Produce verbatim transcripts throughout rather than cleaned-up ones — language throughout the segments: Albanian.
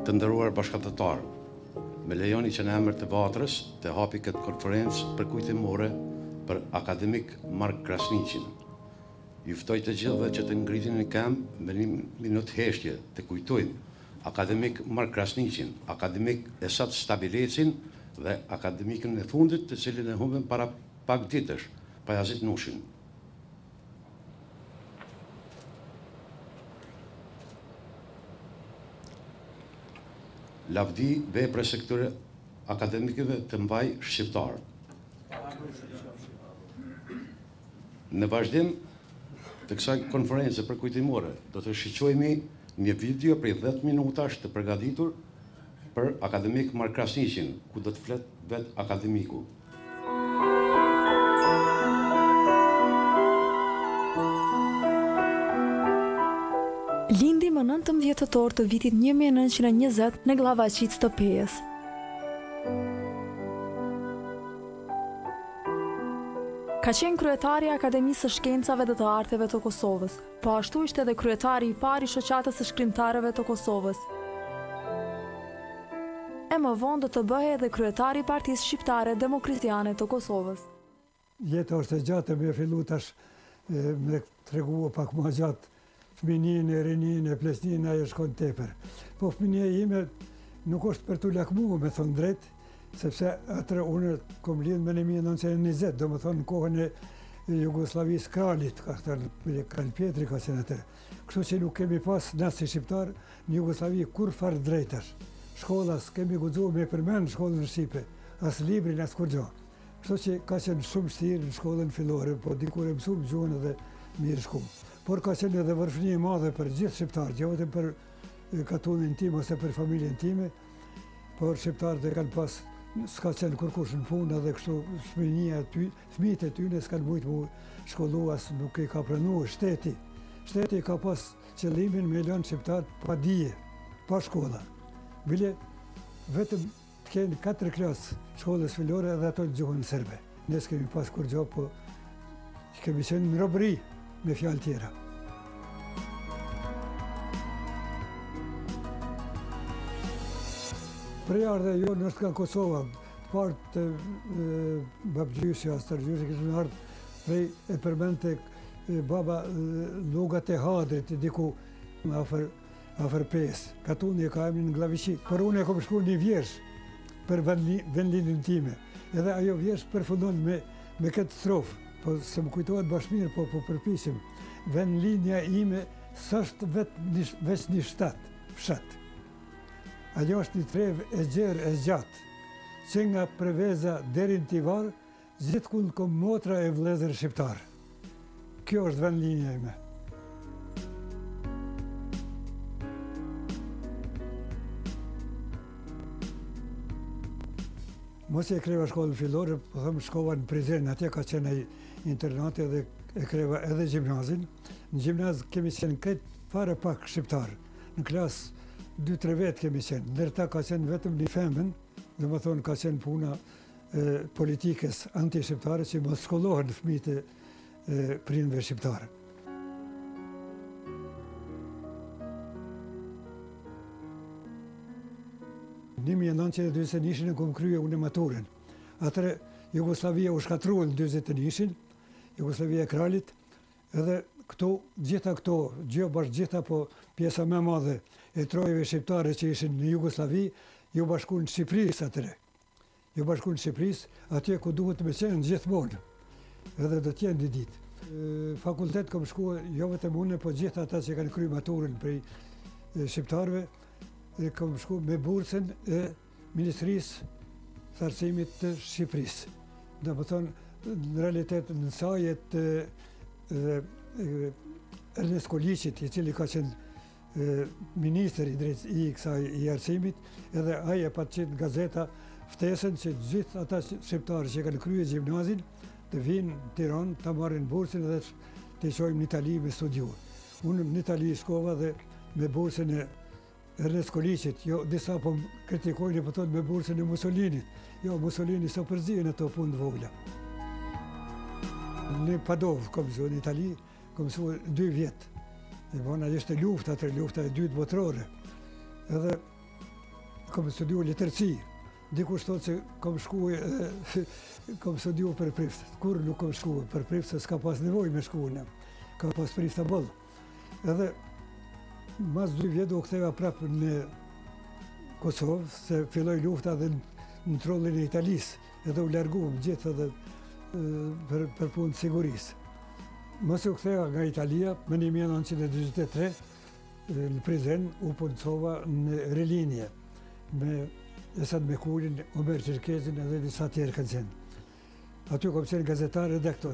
Të nderuar bashkëpunëtar, me lejoni që në emër të Vatrës të hapi këtë konferencë përkujtimore për akademik Mark Krasniqin. Ju ftoj të gjithëve që të ngritin në këmbë me një minutë heshtje të kujtojmë akademik Mark Krasniqin, akademik Esat Stabilecin dhe akademikën e fundit të cilin e humbëm para pak ditësh, Pajazit Nushin. Lavdi vepre se këtyre akademikëve të mbaj shqiptar. Në vazhdim të kësaj konferencë përkujtimore, do të shiqojmë një video prej dhjetë minutash të përgatitur për akademik Mark Krasniqin, ku do të flet vet akademiku. Lindi më nëntëmbëdhjetë tetor të vitit një mijë e nëntëqind e njëzet në Glavaqic të Pejës. Ka qenë kryetari i Akademisë së Shkencave dhe të Arteve të Kosovës, po ashtu ishte edhe kryetari i parë i Shoqatës së Shkrimtarëve të Kosovës. E më vonë do të bëhej edhe kryetari i Partisë Shqiptare Demokristjane të Kosovës. Jeta është e gjatë, më fillu tash me tregu pak më gjatë fëminin e rinin e plesnin ajo shkon tepër. Po fëminia ime nuk është për të lakmuar, me thonë drejt, sepse atër unë kom lidhë me në një nëntëqind e njëzet, do më thonë në kohën e Jugoslavisë Kralit, ka thënë Kral Pietri ka qenë atër. Kështu që nuk kemi pas nësë si shqiptar në Jugoslavi kur farë drejtash. Shkollas kemi guxuar me përmend shkollën në Shqipe, as librin, as kur gjo. Kështu që ka qenë shumë shtirë në shkollën fillore, po dikur e mësum gjuhën edhe mirë shku. Por ka qenë edhe vërfënie e madhe për gjithë shqiptarët, jo vetëm për katunin tim ose për familjen time, por shqiptarët e kanë pas, s'ka qenë kërkush në punë edhe kështu fëmijënia ty, fëmijët e tyre s'kanë mujt mu shkollu, as nuk i ka pranuar shteti. Shteti ka pas qëllimin me lënë shqiptarët pa dije, pa shkolla. Bile vetëm të kenë katër klasë shkollës fillore edhe ato në gjuhën serbe. Ne s'kemi pas kur gjo, po kemi qenë në robëri me fjalë tjera. Prejardhe jo nështë nga Kosova, partë të babgjyshja, stërgjyshja, kështë në ardhë prej e përmente baba Lugat e Hadrit, diku afer pesë. Katuni e ka emrin në Glavaqic. Por unë e kom shku një vjesh për vendlindjen time. Edhe ajo vjesh përfundon me, me këtë strofë. Po se më kujtohet bashmirë, po, po përpisim. Vendlindja ime s'është veç një shtatë, fshat. Ajo është një trevë e gjerë e gjatë, që nga Preveza deri në Tivar, gjithë kundë kom motra e vëllezër shqiptarë. Kjo është vendlinja ime. Mos e kreva shkollën fillore, po thëmë shkova në Prizren, atje ka qenë internate dhe e kreva edhe gjimnazin. Në gjimnaz kemi qenë këtë fare pak shqiptarë. Në klasë dy tre vetë kemi qenë. Ndërta ka qenë vetëm një femën, dhe më thonë ka qenë puna e, politikës anti-shqiptare që mos shkollohen fëmijët e prindve shqiptare. Në një mijë e nëntëqind e dyzet e njëin kom krye unë maturën. Atëre Jugoslavia u shkatrua në dyzet e njëin, Jugoslavia e Kralit, edhe këto, gjitha këto, gjë bashkë gjitha, po pjesa me madhe e trojeve shqiptare që ishin në Jugoslavi, ju bashku në Shqipëris atëre. Ju bashku në Shqipëris, atje ku duhet me qenë gjithmonë, edhe do t'jenë një ditë. Fakultet kom shku, jo vetëm unë, po gjitha ata që kanë kry maturën prej shqiptarve, kom shku me bursën e Ministrisë të Arsimit të Shqipërisë. Dhe më thonë, në realitet në sajet Ernest Koliqit, i cili ka qenë minister i drejt i kësaj i arsimit, edhe aje pa të qitë gazeta ftesën që gjithë ata shqiptarë që kanë krye gjimnazin të vinë në Tiranë, të marrin bursën dhe të qojmë në Itali me studiu. Unë në Itali shkova dhe me bursën e Ernest Koliqit, jo disa po kritikojnë po thonë me bursën e Mussolinit. Jo, Mussolini s'o përzien ato punë të vogla. Në Padovë kom mësuar në Itali, kom mësuar dy vjetë. E bona ishte lufta, atër lufta e dytë botërore. Edhe kam studiu letërsi. Dikush thotë se kam shku, kam studiu për prift. Kur nuk kam shku për prift, se s'ka pas nevojë me shku në. Ka pas prift të bëllë. Edhe mas dy vjetë u ktheva prapë në Kosovë, se filloi lufta dhe në trollin e Italisë, edhe u larguam gjithë edhe për, për punë të sigurisë. Mos u ktheva nga Italia, më në mille nëntëqind e dyzet e tre, në Prizren u punësova në Relinje, me Esad Mekulin, Omer Qirkezin edhe disa tjerë kanë qenë. Aty kom qenë gazetar, redaktor.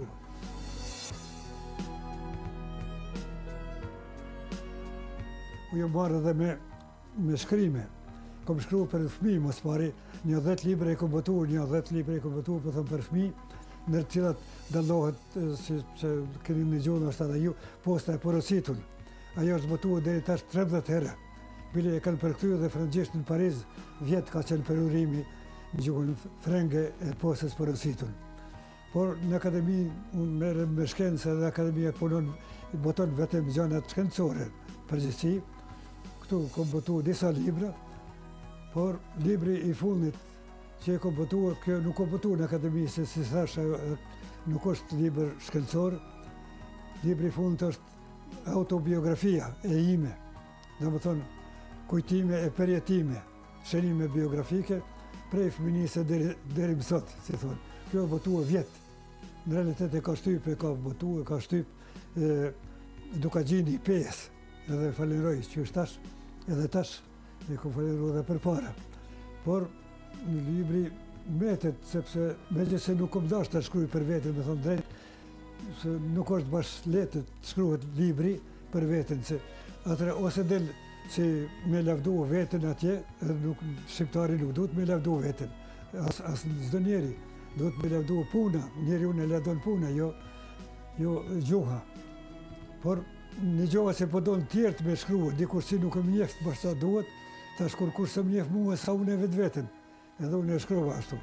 U jë marrë edhe me, me shkrime. Kom shkru për fëmijë, mos pari, një dhjetë libre e kom botu, një dhjetë libre e kom botu, po thëmë për fëmijë, në cilat dallohet, si, se keni një gjonë është edhe ju, posta e porositur. Ajo është botu deri tash tridhjetë herë. Bile e kanë përkthyer dhe frëngjisht në Pariz, vjetë ka qenë përurimi në gjuhën frenge e postës porositur. Por në akademi, unë merrem me shkencë dhe akademia punon, boton vetëm gjanat shkencore, përgjithësi. Këtu kom botu disa libra, por libri i fundit që e kom botu, kjo nuk kom botu në akademi, se si thash, nuk është libër shkencor. Libri i fundit është autobiografia e ime, dhe më thonë, kujtime e përjetime, shënime biografike, prej fëminisë deri, deri më sot, si thonë. Kjo e botu e vjetë. Në realitet e ka shtyp, e ka botu, e ka shtyp e, duka gjini i pes, edhe falenroj që është tash, edhe tash, e ku falenroj dhe për para. Por, në libri metet, sepse me gjithë se nuk kom dash të shkruj për vetën, me thonë drejt, se nuk është bashkë letë të shkruhet libri për vetën, se atëre ose del si me lavdu vetën atje, nuk, shqiptari nuk duhet me lavdu vetën, as, as çdo njeri, duhet me lavdu puna, njeri unë e lavdon puna, jo, jo gjuha. Por një gjuha se po donë tjertë me shkrua, dikur si nuk e mjeft bashkë sa duhet, tash kur kur se mjeft mua sa unë e vetë vetën, edhe unë e shkrova ashtu.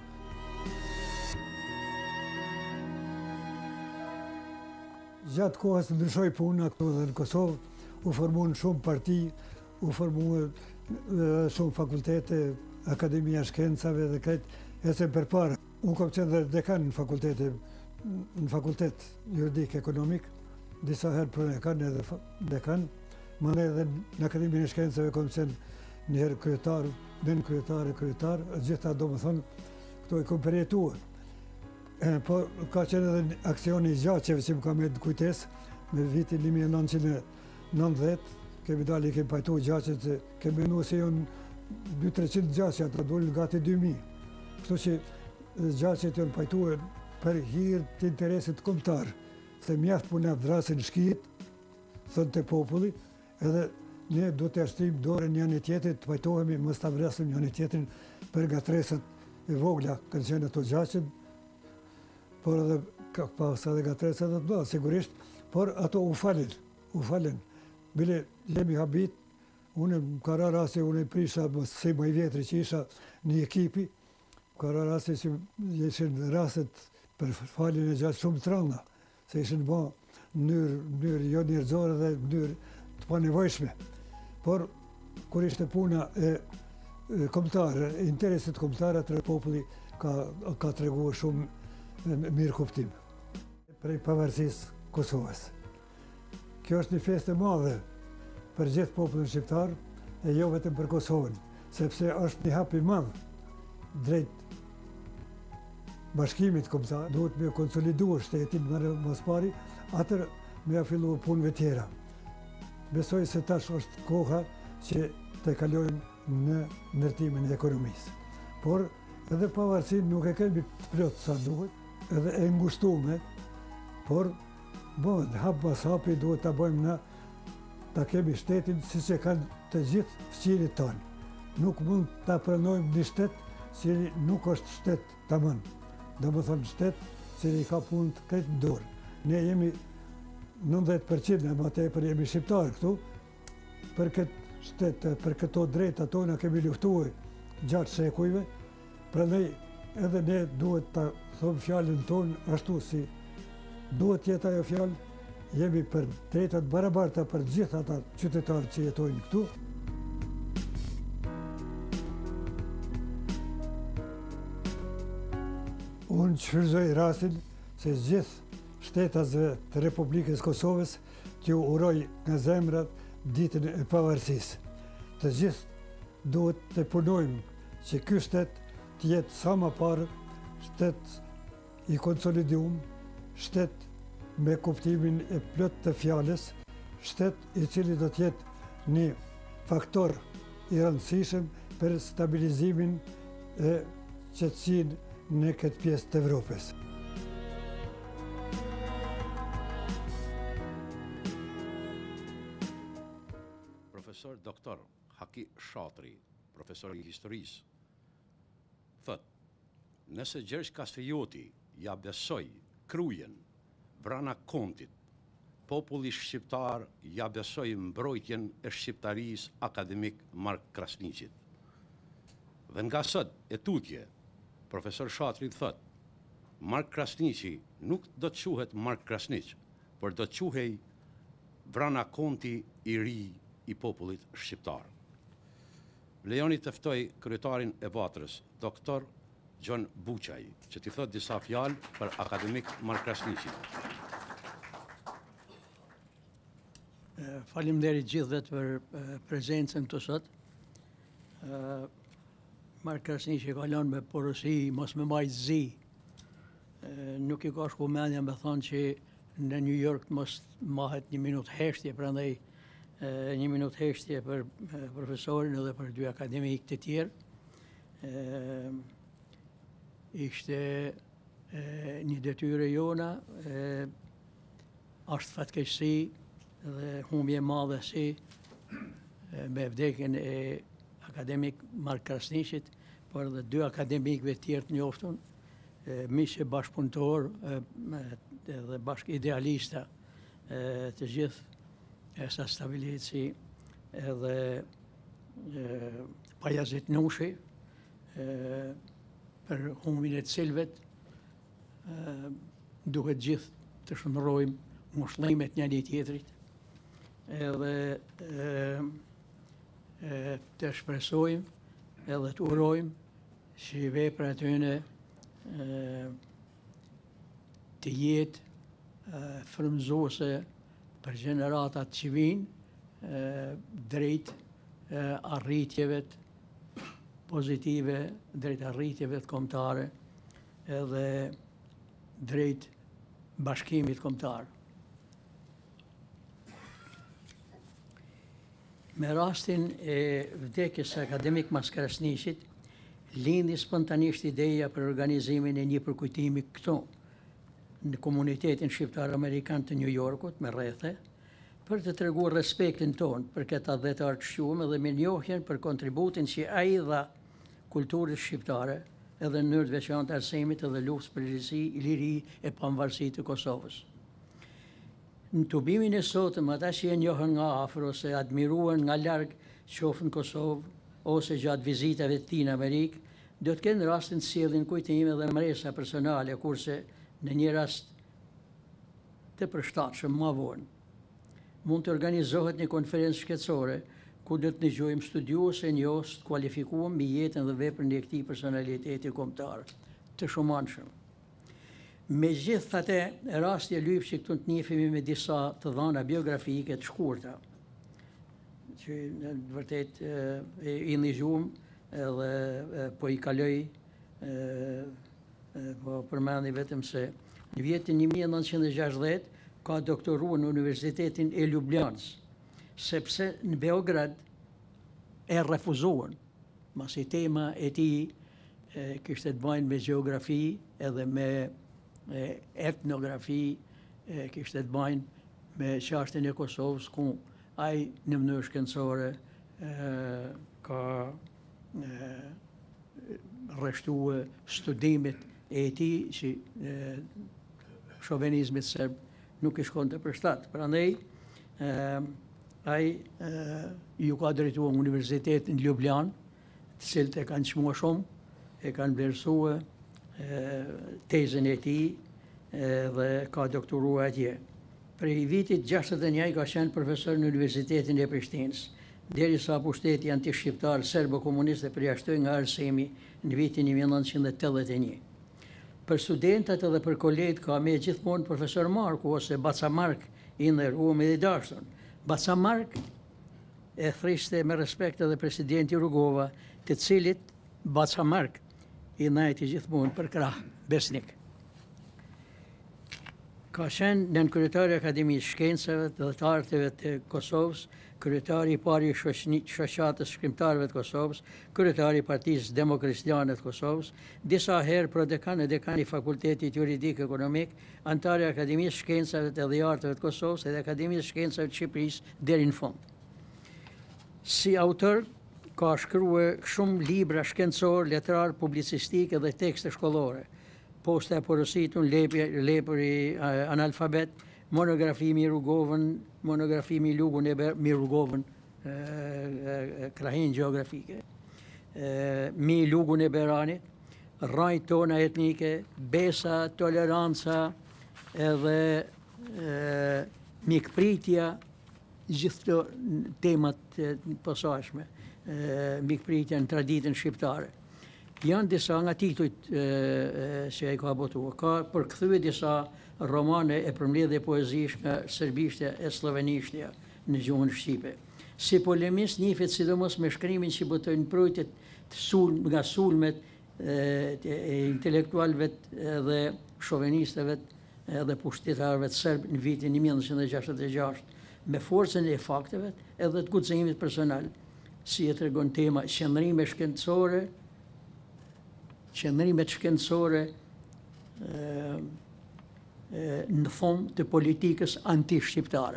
Gjatë kohës ndryshoj puna këtu dhe në Kosovë, u formuan shumë parti, u formuan shumë fakultete, Akademia Shkencave dhe këtë, e se për para. Unë kom qenë dhe dekan në fakultete, në fakultet juridik ekonomik, disa herë prodekan edhe dekan, më ne edhe në Akademinë e Shkencave kom qenë një herë kryetar, ben kryetar e kryetar, gjitha do më thonë, këto i kom përjetuar. Po ka qenë edhe aksioni i gjaqeve që më ka me kujtes, me vitin një mijë e nëntëqind e nëntëdhjetë, kemi dalë i kemi pajtu gjaqet, se kemi menu se jonë dy tre qind gjaqe, ata dojnë gati dy mijë. Kështu që gjaqet jonë pajtu për hirë të interesit kombëtar, se mjaft puna vrasin shkijit, thënë të populli, edhe ne do të ashtrim dore njën e tjetrit, të pajtohemi, mës të vrasim njën e tjetrin për gatresat e vogla, kanë qenë ato gjaqet, por edhe ka pas edhe gatresat e të bëllë, sigurisht, por ato u falin, u falin. Bile jemi habit, unë më ka ra rasti, unë i prisha se më i vjetri që isha një ekipi, ka ra rasti që ishin rastet për falin e gjatë shumë të rënda, se ishin ba në mënyrë jo njerëzore dhe mënyrë të panevojshme. Por, kur ishte puna e, e kombëtare, interesit kombëtare, atëre populli ka, ka të regu shumë e, mirë kuptim. Prej pavarësisë Kosovës. Kjo është një festë e madhe për gjithë popullin shqiptar e jo vetëm për Kosovën, sepse është një hap i madh drejt bashkimit kombëtar, duhet me konsoliduar shtetin më mas pari, atër me ja fillu punëve tjera. Besoj se tash është koha që të kalojmë në ndërtimin e ekonomisë. Por edhe pavarësinë nuk e kemi të plotë sa duhet, edhe e ngushtume, por bëhet hap pas hapi duhet ta bëjmë na, ta kemi shtetin si që kanë të gjithë fëqirit tonë. Nuk mund ta pranojmë një shtet që nuk është shtet tamam. Do më thonë shtet që i ka punë të këtë dorë. Ne jemi nëntëdhjetë përqind e më tepër jemi shqiptarë këtu, për këtë shtet, për këto drejta tona kemi luftuar gjatë shekujve, prandaj edhe ne duhet ta thomë fjalën tonë ashtu si duhet jetë ajo fjallë, jemi për drejtat barabarta për gjithë ata qytetarë që jetojnë këtu. Unë shfrytëzoj rastin se gjithë shtetasve të Republikës Kosovës t'ju uroj nga zemra ditën e pavarësisë. Të gjithë duhet të punojmë që ky shtet të jetë sa më parë shtet i konsoliduar, shtet me kuptimin e plot të fjalës, shtet i cili do të jetë një faktor i rëndësishëm për stabilizimin e qetësinë në këtë pjesë të Evropës. Profesor doktor Haki Shatri, profesor i historisë, thot, nëse Gjergj Kastrioti ja besoj krujen vrana kontit, populli shqiptar ja besoj mbrojtjen e shqiptarisë akademik Mark Krasniqit. Dhe nga sot e tutje, profesor Shatri thot, Mark Krasniqi nuk do të quhet Mark Krasniq, por do të quhej vrana konti i ri i popullit shqiptar. Lejoni të ftoj kryetarin e Vatrës, doktor Gjon Buçaj, që t'i thot disa fjalë për akademik Mark Krasniqin. Faleminderit gjithëve për prezencën këtu sot. Mark Krasniqi ka lënë me porosi, mos me majtë zi. Nuk i ka shku mendja me thonë që në New York mos mahet një minut heshtje, prandaj një minut heshtje për profesorin edhe për dy akademik të tjerë. Ishte një detyre jona, është fatkeqësi dhe humbje madhe si me vdekjen e akademik Mark Krasniqit, por edhe dy akademikëve tjerë të njoftun, miqë bashkëpunëtor dhe bashkë idealista të gjithë, Esa Stabilici edhe Pajazit Nushi, për humbjen e të cilëvet duhet gjithë të shndrojmë ngushëllimet njëri tjetrit, edhe të shpresojmë edhe të urojmë që vepra e tyre të jetë frymëzuese për gjeneratat që vinë drejt arritjeve pozitive, drejt arritjeve të kombëtare edhe drejt bashkimit kombëtar. Me rastin e vdekjes së akademik Mark Krasniqit, lindi spontanisht ideja për organizimin e një përkujtimi këtu, në komunitetin shqiptar amerikan të New Yorkut, me rrethe, për të treguar respektin ton për këtë adhetar të shqumë dhe mirënjohjen për kontributin që ai dha kulturës shqiptare edhe në mënyrë të veçantë arsimit edhe luftës për lirësi, liri e pavarësi të Kosovës. Në tubimin e sotëm, ata që e njohën nga afër ose admiruan nga larg, qoftë në Kosovë ose gjatë vizitave të tij në Amerikë, do të kenë rastin të sjellin kujtime dhe mresa personale, kurse në një rast të përshtatshëm më vonë mund të organizohet një konferencë shkencore ku do të dëgjojmë studiuese njohës të kualifikuar mbi jetën dhe veprën e këtij personaliteti kombëtar të shumanshëm. Megjithatë, rasti e lyp që këtu të njihemi me disa të dhëna biografike të shkurta, që në të vërtet i ndihjuam edhe po i kaloj, po përmendi vetëm se në vitin një mijë e nëntëqind e gjashtëdhjetë ka doktoruar në Universitetin e Ljubljanës, sepse në Beograd e refuzuan, masi tema e tij kishte të bëjnë me gjeografi edhe me etnografi, kishte të bëjnë me çështjen e Kosovës, ku ai në mënyrë shkencore ka rreshtuar studimet e tij që shovenizmit serb nuk i shkonte për shtat. Prandaj ai ju ka drejtuar Universitetin në Ljubljan, të cilët e kanë çmuar shumë, e kanë vlerësuar tezën e tij dhe ka doktoruar atje. Prej vitit gjashtëdhjetë e një ai ka qenë profesor në Universitetin e Prishtinës, derisa pushteti antishqiptar serbo-komunist e përjashtoi nga arsimi në vitin një mijë e nëntëqind e tetëdhjetë e një. Për studentat edhe për kolegët ka me gjithmonë profesor Marku ose Baca Mark i nderuar me i dashur. Baca Mark e thriste me respekt edhe presidenti Rugova, të cilit Baca Mark i najti gjithmonë për krah besnik. Ka qenë nën kryetari i Akademisë Shkencave dhe të Arteve të Kosovës, kryetari i parë i shoqatës shkrimtarëve të Kosovës, kryetari i Partisë Demokristane të Kosovës, disa herë prodekan e dekan i Fakultetit Juridik Ekonomik, antar i Akademisë Shkencave dhe Arteve të Kosovës dhe Akademisë Shkencave të Shqipërisë deri në fund. Si autor ka shkruar shumë libra shkencor, letrar, publicistik dhe tekste shkollore. Posta e porositun, lepëri analfabet, monografi mi Rugovën, monografi mi Lugun e mi Rugovën, krahin geografike, mi Lugun e Beranit, rajt tona etnike, besa, toleranca edhe mikpritja, gjithë të temat posaçme, mikpritja në traditën shqiptare. Janë disa nga titujt që e ka botuar. Ka përkthyer disa romane e përmbledhje poezish nga serbishtja e slovenishtja në gjuhën shqipe. Si polemist njihet sidomos me shkrimin që botojnë mbrojtjet sulm nga sulmet e intelektualëve dhe shovenistëve dhe pushtetarëve të serb në vitin një mijë nëntëqind e gjashtëdhjetë e gjashtë, me forcën e fakteve edhe të guximit personal, si e tregon tema qëndrime shkencore, qëndrimet shkencore në fond të politikës anti-shqiptare.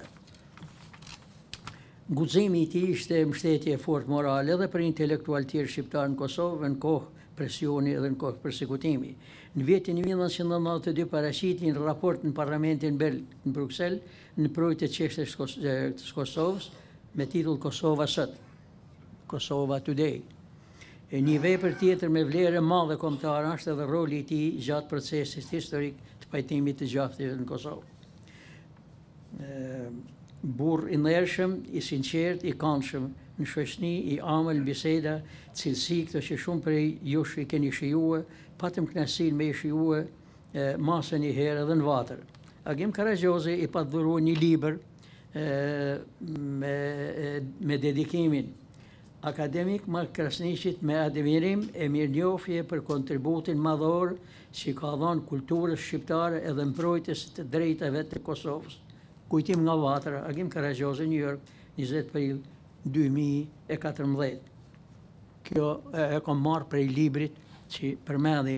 Guximi i tij ishte mbështetje e fortë morale edhe për intelektual tjerë shqiptarë në Kosovë në kohë presioni edhe në kohë persekutimi. Në vitin një mijë nëntëqind e nëntëdhjetë e dy paraqiti në raport në Parlamentin në Bruksel në projekt të çështjes të Kosovës me titull Kosova sot, Kosova Today. E një vepër tjetër me vlerë madhe kombëtare është edhe roli i tij gjatë procesit historik të pajtimit të gjaftive në Kosovë. Burr i ndershëm, i sinqert, i këndshëm, në shoqëni, i amël, biseda, cilësi këto që shumë prej jush i keni shijuar, patëm kënaqësinë me i shijuar masën një herë edhe në Vatër. Agim Karagjozi i padhuroi një libër me, me dedikimin akademik Mark Krasniqit me admirim e mirënjohje për kontributin madhor që ka dhënë kulturës shqiptare edhe mbrojtjes të drejtave të Kosovës. Kujtim nga Vatra, Agim Karagjozi, New York, njëzet prill dy mijë e katërmbëdhjetë. Kjo e kam marrë prej librit që përmendhi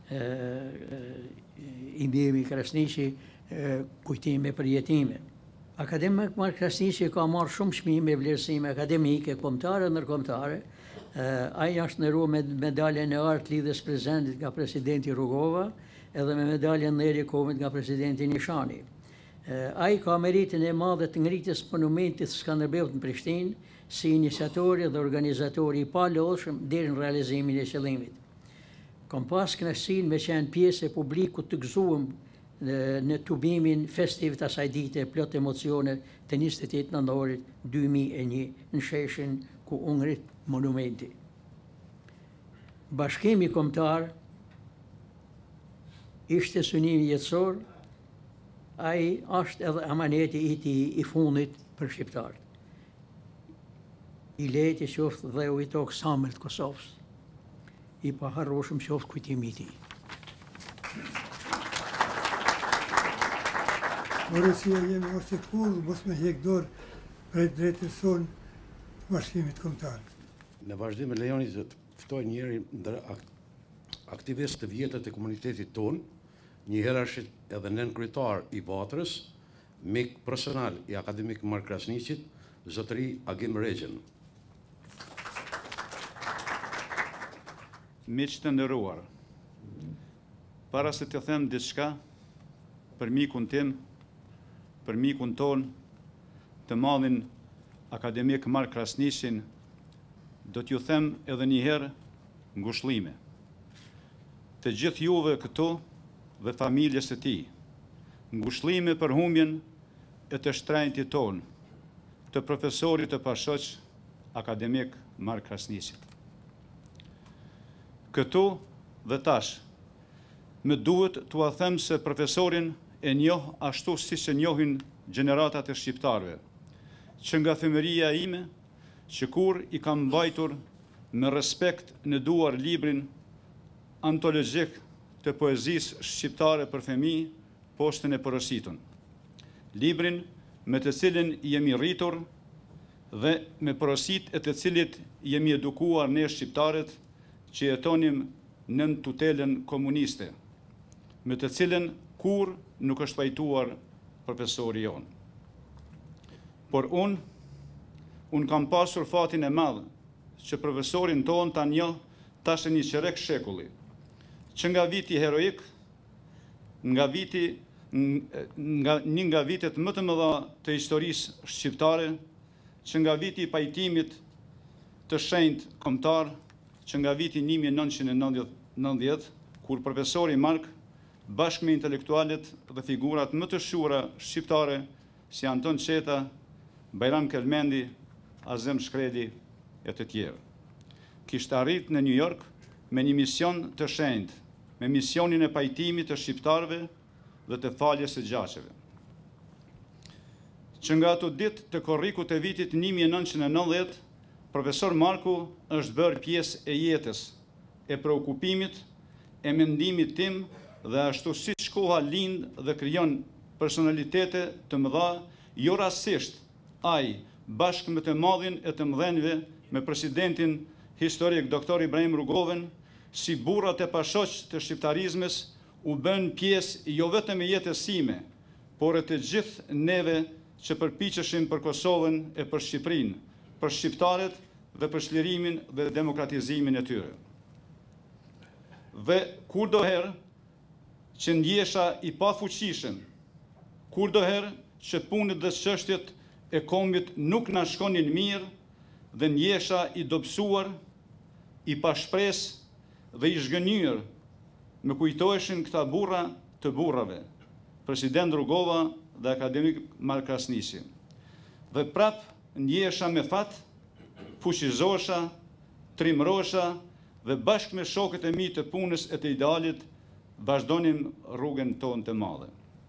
Indimi Krasniqi, kujtime për jetime. Akademik Mark Krasniqi ka marrë shumë çmime vlerësime akademike, kombëtare dhe ndërkombëtare. Ai është nderuar me medaljen e artë lidhjes prezentit nga presidenti Rugova edhe me medaljen e Erikovit nga presidenti Nishani. Ai ka meritin e madhe të ngritjes monumentit Skënderbeut në Prishtinë si iniciatori dhe organizatori i palodhshëm deri në realizimin e qëllimit. Kam pas kënaqësinë me qenë pjesë e publikut të gëzuar në tubimin festiv të asaj dite plot emocione të njëzet e tetë nëntorit dy mijë e një në sheshin ku u ngrit monumenti. Bashkimi kombëtar ishte synimi jetësor, ai është edhe amaneti i tij i fundit për shqiptarët. I lehtë qoftë dhe u i tokë Samël të Kosovës. I paharrueshëm qoftë kujtimi i tij. Rusia jemi ose kull, mos me hek dorë prej drejtës sonë të bashkimit kombëtar. Në vazhdim e lejoni të ftoj njëri ndër aktivist të vjetër të komunitetit tonë, një herashit edhe nën kryetar i Vatrës, mik personal i akademik Mark Krasniqit, zotëri Agim Regjen. Miq të nderuar, para se të them diçka për mikun tim, për mikun ton, të madhin akademik Mark Krasniqin, do t'ju them edhe një herë ngushëllime. Të gjithë juve këtu dhe familjes së tij, ngushëllime për humbjen e të shtrenjtit ton, të profesorit të pashoq akademik Mark Krasniqit. Këtu dhe tash, më duhet t'u a them se profesorin e njoh ashtu si që njohin gjeneratat e shqiptarëve, që nga fëmëria ime, që kur i kam mbajtur me respekt në duar librin antologjik të poezisë shqiptare për fëmijë, Poshtën e Porositun. Librin me të cilin jemi rritur dhe me porosit e të cilit jemi edukuar ne shqiptarët që jetonim nën tutelen komuniste, me të cilën kur nuk është pajtuar profesori jonë. Por unë, unë kam pasur fatin e madhë që profesorin tonë ta njoh tash një qerek shekulli, që nga viti heroik, nga viti, nga, një nga vitet më të mëdha të historisë shqiptare, që nga viti i pajtimit të shenjtë kombëtar, që nga viti një mijë e nëntëqind e nëntëdhjetë, kur profesori Mark, bashkë me intelektualet dhe figurat më të shuara shqiptare, si Anton Qeta, Bajram Kelmendi, Azem Shkreli e të tjerë, kishte arrit në New York me një mision të shenjtë, me misionin e pajtimit të shqiptarëve dhe të faljes së gjaqeve. Që nga ato ditë të korrikut të vitit një mijë e nëntëqind e nëntëdhjetë, profesor Marku është bërë pjesë e jetës, e preokupimit, e mendimit tim dhe ashtu si shkoha lind dhe krijon personalitete të mëdha, jo rastësisht ai bashkë me të madhin e të mëdhenjve me presidentin historik doktor Ibrahim Rugoven, si burrat e pashoq të shqiptarizmes, u bën pjesë jo vetëm e jetës sime, por e të gjithë neve që përpiqeshim për Kosovën e për Shqipërinë, për shqiptarët dhe për çlirimin dhe demokratizimin e tyre. Dhe kurdoherë që ndjesha i pafuqishëm, kurdoherë që punët dhe çështjet e kombit nuk na shkonin mirë dhe ndjesha i dobësuar, i pashpresë dhe i zhgënjur, më kujtoheshin këta burra të burrave, president Rugova dhe akademik Mark Krasniqi. Dhe prap ndjesha me fat, fuqizosha, trimrosha dhe bashkë me shokët e mi të punës e të idealit, vazhdonim rrugën tonë të madhe.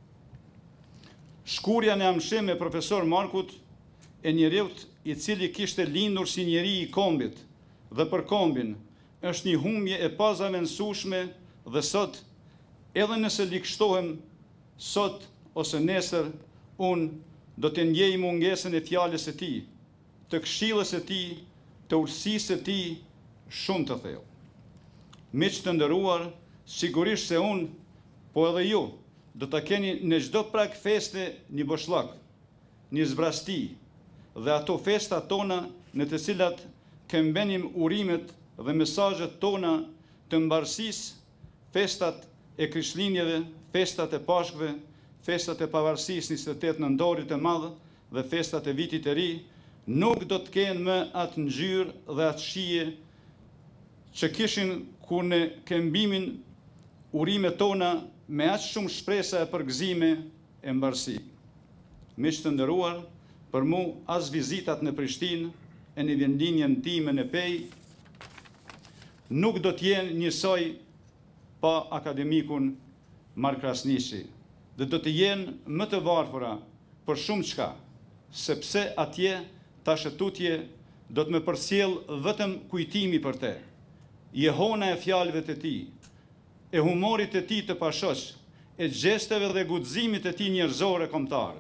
Shkurja në amshim e profesor Markut e njeriut i cili kishte lindur si njeri i kombit dhe për kombin, është një humbje e pazavendësueshme dhe sot, edhe nëse likështohem sot ose nesër, unë do të ndjej mungesën e fjalës së tij, të këshillës së tij, të urtësisë së tij shumë të thellë. Miq të nderuar, sigurisht se unë, po edhe ju, do të keni në çdo prag feste një boshllak, një zbrasti, dhe ato festa tona në të cilat këmbenim urimet dhe mesazhet tona të mbarësisë, festat e Krishtlindjeve, festat e Pashkëve, festat e pavarësisë njëzet e tetë nëntorit të madh dhe festat e vitit të ri, nuk do të kenë më atë ngjyrë dhe atë shije që kishin kur në këmbimin urimet tona me aq shumë shpresa e përgëzime e mbarësi. Miq të nderuar, për mu as vizitat në Prishtinë e në vendinjen time në Pej nuk do të jenë njësoj pa akademikun Mark Krasniqi, dhe do të jenë më të varfëra për shumë çka, sepse atje tashëtutje do të më përcjell vetëm kujtimi për te, jehona e fjalëve të tij, e humorit të tij të pashoq, e gjesteve dhe guximit të tij njerëzore kombëtar.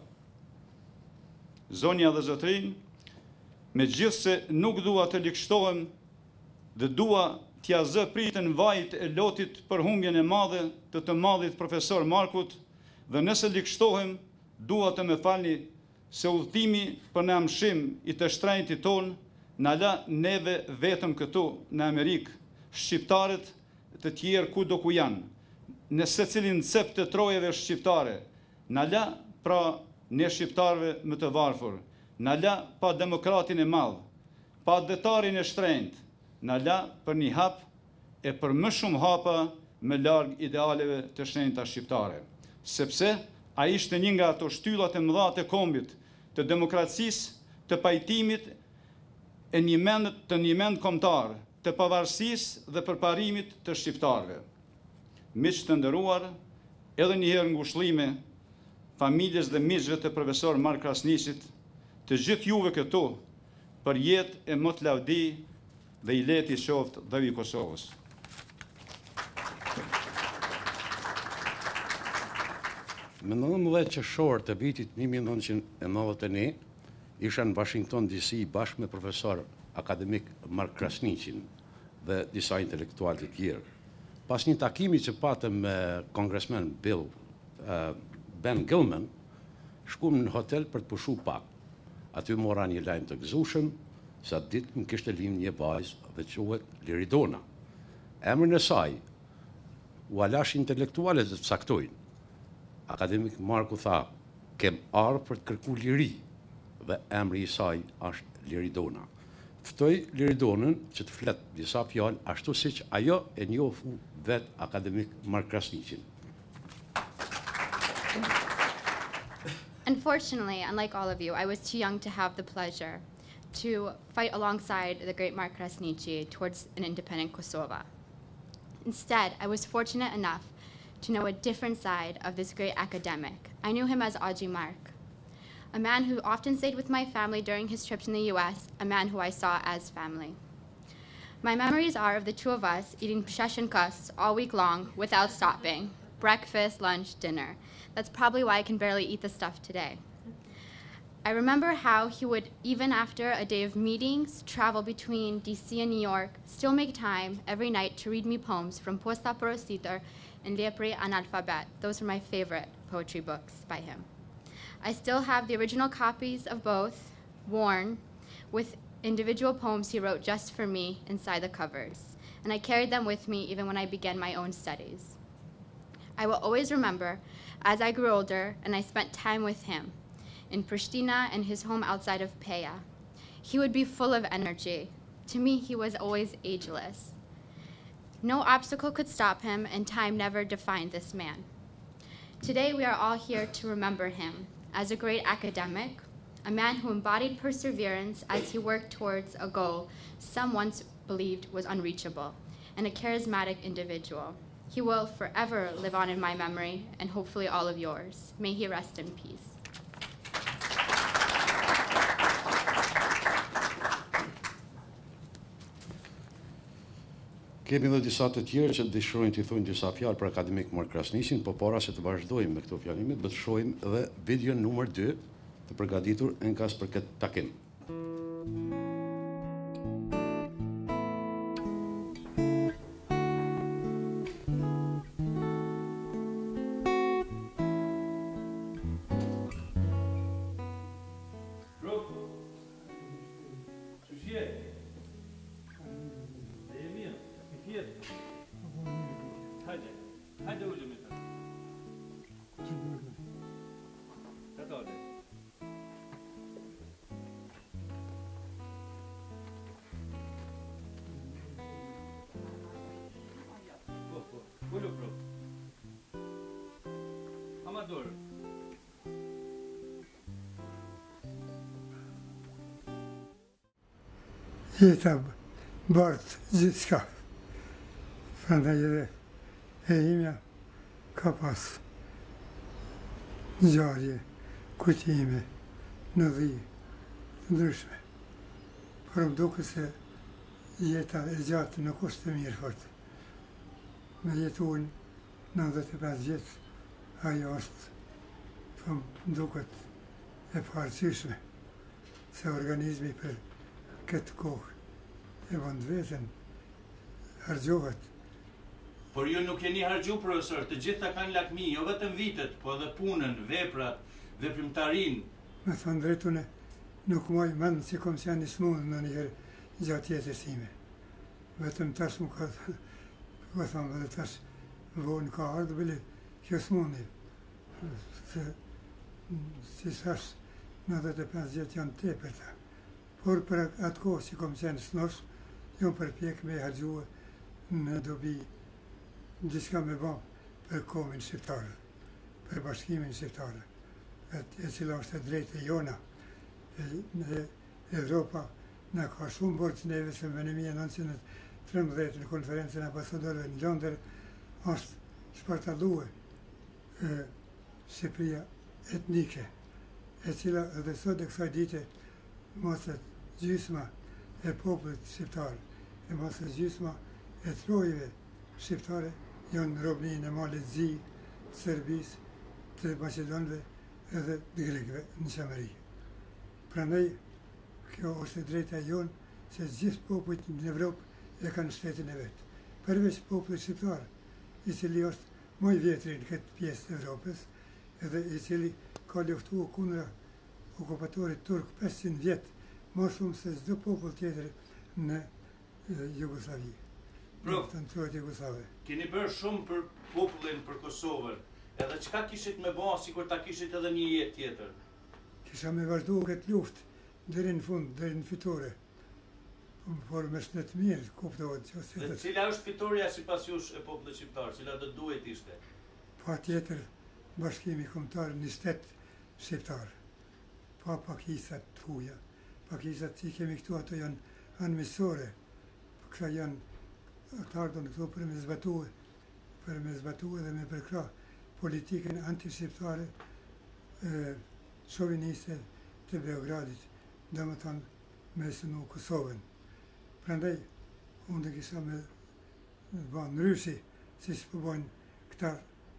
Zonja dhe zotrin, megjithse nuk dua të likështohem dhe dua t'ja zë pritën vajt e lotit për humbjen e madhe të të madhit profesor Markut, dhe nëse likështohem, dua të më falni se udhëtimi për në amshim i të shtrenjtit ton na la neve vetëm këtu në Amerikë, shqiptarët të tjerë ku do ku janë, në secilin cep të trojeve shqiptare, na la pra ne shqiptarëve më të varfër, na la pa demokratin e madh, pa detarin e shtrenjt, na la për një hap e për më shumë hapa me larg idealeve të shenjta shqiptare, sepse a ishte një nga ato shtyllat e mëdha të kombit, të demokracisë, të pajtimit e një mend të një mend kombëtar, të pavarësisë dhe përparimit të shqiptarëve. miq të nderuar, edhe njëherë ngushëllime familjes dhe miqve të profesor Mark Krasniqit, të gjithë juve këtu, për jetë e më të lavdi dhe i lehtë i qoftë dhëvi i Kosovës. Më nëntëmbëdhjetë qershor të vitit një mijë e nëntëqind e nëntëdhjetë e një, isha në Washington D C bashkë me profesor akademik Mark Krasniqin dhe disa intelektual të tjerë. Pas një takimi që patëm me kongresmen Bill uh, Ben Gilman, shkum në hotel për të pushu pak. Aty mora një lajm të gëzueshëm se atë ditë më kishte lindur një vajzë dhe quhet Liridona. Emrin e saj u alash intelektuale të caktojnë. Akademik Marku tha, kem ardhur për të kërkuar liri, dhe emri i saj është Liridona. Ftoj Liridonën që të flet disa fjalë ashtu siç ajo e njohu vet akademik Mark Krasniqin. Unfortunately, unlike all of you, I was too young to have the pleasure to fight alongside the great Mark Krasniqi towards an independent Kosovo. Instead, I was fortunate enough to know a different side of this great academic. I knew him as Aji Mark, a man who often stayed with my family during his trips in the U S, a man who I saw as family. My memories are of the two of us eating psheshenkus all week long without stopping. Breakfast, lunch, dinner. That's probably why I can barely eat the stuff today. I remember how he would, even after a day of meetings, travel between D C and New York, still make time every night to read me poems from Posta Porositor and Lepri Analphabet. Those are my favorite poetry books by him. I still have the original copies of both, worn, with individual poems he wrote just for me inside the covers. And I carried them with me even when I began my own studies. I will always remember, as I grew older and I spent time with him, in Pristina and his home outside of Peja, he would be full of energy. To me, he was always ageless. No obstacle could stop him, and time never defined this man. Today, we are all here to remember him as a great academic, a man who embodied perseverance as he worked towards a goal some once believed was unreachable, and a charismatic individual. He will forever live on in my memory, and hopefully all of yours. May he rest in peace. Kemi dhe disa të tjerë që dëshirojnë të thonë disa fjalë për akademik Mark Krasniqin, po para se të vazhdojmë me këto fjalime, do të shohim edhe video numër dy të përgatitur enkas për këtë takim. Jeta bartë gjithë shka. Prandaj edhe e imja ka pas ngjarje, kujtime, në dhi, të ndryshme. Por më duket se jeta e gjatë nuk është e mirë fort. Me jetuar nëntëdhjetë e pesë vjet, ajo është, po më duket e paarsyeshme se organizmi për këtë kohë e vënd vetën hargjohet. Por ju nuk jeni hargju, profesor, të gjitha kanë lakmi, jo vetëm vitet, po edhe punën, veprat, veprimtarin. Me thonë drejtune, nuk moj mend si kom që janë i smunë në njëherë gjatë jetës time. Vetëm tash më ka, ka thonë, dhe tash vonë ka ardhë, bële, kjo smunë. Se, si thash, nëntëdhjetë e pesë vjet janë tepër ta. Por për atë kohë që kom qenë snosh, jom përpjek me hargjua në dobi gjithka me ba për komin shqiptarë, për bashkimin shqiptarë, e cila është e drejtë e jona. Në Evropa në ka shumë borç neve se me një mijë e nëntëqind e trembëdhjetë në konferencën e ambasadorëve në Londër është shpartalue Shqipëria etnike, e cila edhe sot e kësaj dite mosët gjysma e popullit shqiptar, e mosët gjysma e trojeve shqiptare janë në robnin e Malit Zi, Serbis, të Macedonëve edhe të Grekëve në Qamëri. Prandaj, kjo është e drejta e jonë se gjithë popujt në Evropë e kanë shtetin e vetë. Përveç popullit shqiptar, i cili është më i vjetri në këtë pjesë të Evropës, edhe i cili ka luftuar kundra okupatorit turk pesëqind vjet, më shumë se çdo popull tjetër në Jugosllavi. Prof, Në trojt jugoslave. keni bërë shumë për popullin, për Kosovën, edhe çka kishit me bë sikur ta kishit edhe një jetë tjetër? Kisha me vazhdu këtë luftë deri në fund, deri në fitore. Por me shnet mirë, kuptohet që ose Dhe cila është fitoria sipas jush e popullit shqiptar, cila do duhet ishte? pa tjetër bashkimi kombëtar një shtet shqiptar. Pa pakisat të huja. Pakisat që i kemi këtu ato janë anëmisore. Këta janë, ata ardhën këtu për me zbatue, për me zbatue dhe me përkra politikën anti-shqiptare shoviniste të Beogradit, dhe më thonë me sënu Kosovën. Prandaj, unë dhe kisha me banë në ryshi, si që përbojnë këta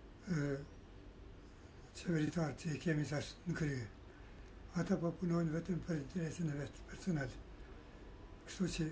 qeveritarë që i kemi tash në krye. Ata pa punojnë vetëm për interesin e vetë personal. Kështu që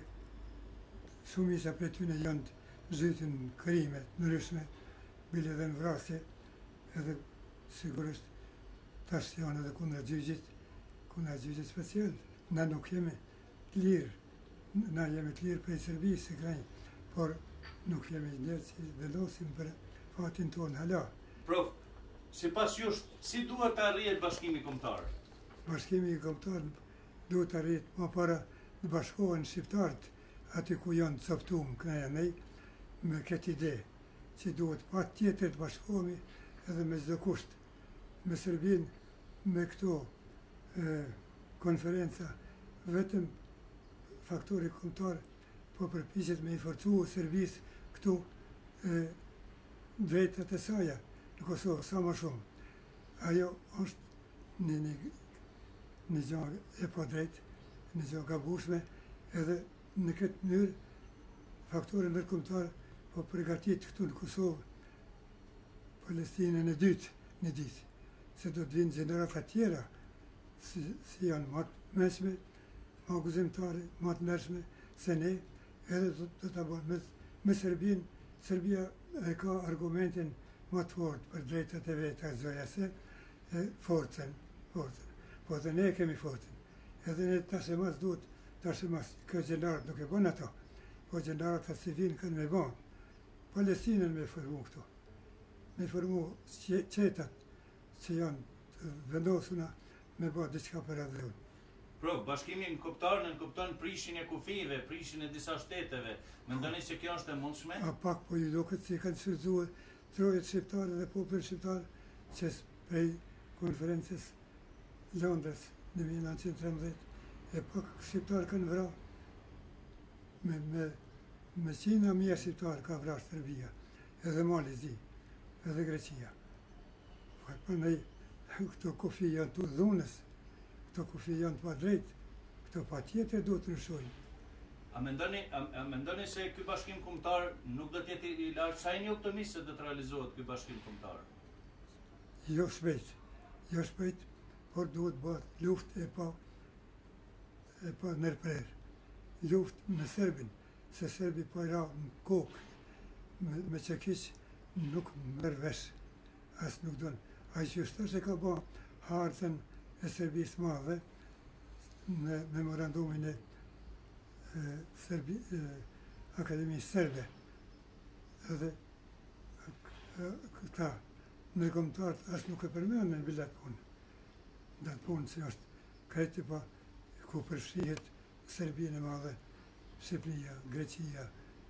shumica për tyne janë të zhytin në krime, në ryshme, bile dhe në vrasje, edhe sigurisht tash janë edhe kundra gjyqit, kundra gjyqit special. Na nuk jemi të lirë, na jemi të lirë prej Serbisë, se krejnë, por nuk jemi njerë që vendosim për fatin tonë hala. Prof, sipas jush, si duhet të arrihet bashkimi kombëtar? Bashkimi kombëtar duhet të arrihet më para të bashkohen shqiptarët aty ku janë të coptuar kënaja nej, me këtë ide që duhet pa tjetër të bashkohemi edhe me çdo kusht. Me Serbinë, me këto e, konferenca, vetëm faktori kombëtar po përpiqet me i forcu Serbisë këtu e, drejtat e saja në Kosovë, sa më shumë. Ajo është një, një, një gjë e pa drejtë, një gjë gabueshme, edhe në këtë mënyrë faktori ndërkombëtar po përgatit këtu në Kosovë Palestinën e dytë një ditë, se do të vinë gjenerata tjera, si, si janë më të mëshme, më gëzimtare, më të mërshme, se ne, edhe do, do të bëjmë me, me Serbinë. Serbia e ka argumentin më të fort për drejtat e veta zoja se, e forcen, forcen. Po dhe ne kemi forcen. Edhe ne tash e mas duhet, tash e mas, kjo gjenerat nuk e bën ato, po gjenerat të civil kanë me bën. Palestinën me formu këtu. Me formu qetat që janë vendosuna me bë diçka për atë. Prof, bashkimi kombëtar nënkupton prishin e kufive, prishin e disa shteteve. Mendoni se kjo është e mundshme? A pak po ju duket si kanë shfrytzuar trojet shqiptare dhe popullin shqiptar që prej konferencës Londrës në mille nëntëqind e trembëdhjetë e pak shqiptar kanë vrarë. Me, me, me qina mija shqiptar ka vrarë Serbia, edhe Mali Zi, edhe Greqia. Prandaj këto kufi janë të dhunës, këto kufi janë pa drejt, këto pa tjetër duhet të nëshojnë. A mendoni, a, a mendoni se ky bashkim kombëtar nuk do të jetë i lartë? Sa jeni optimist se do të realizohet ky bashkim kombëtar? Jo shpejt, jo shpejt, por duhet bëhet luftë e pa e pa nërprer. Luftë me Serbin, se Serbi po e ra në kokë, me, me çekiç nuk merr vesh, as nuk don. Ai që është se ka bë hartën e Serbisë madhe në memorandumin e Serbi, e, Akademisë Serbe. Edhe këta ndërkombëtarët as nuk e përmendën në bilat punë. Datë punë që është krejtë pa ku përfshihet Serbinë e madhe, Shqipëria, Greqia,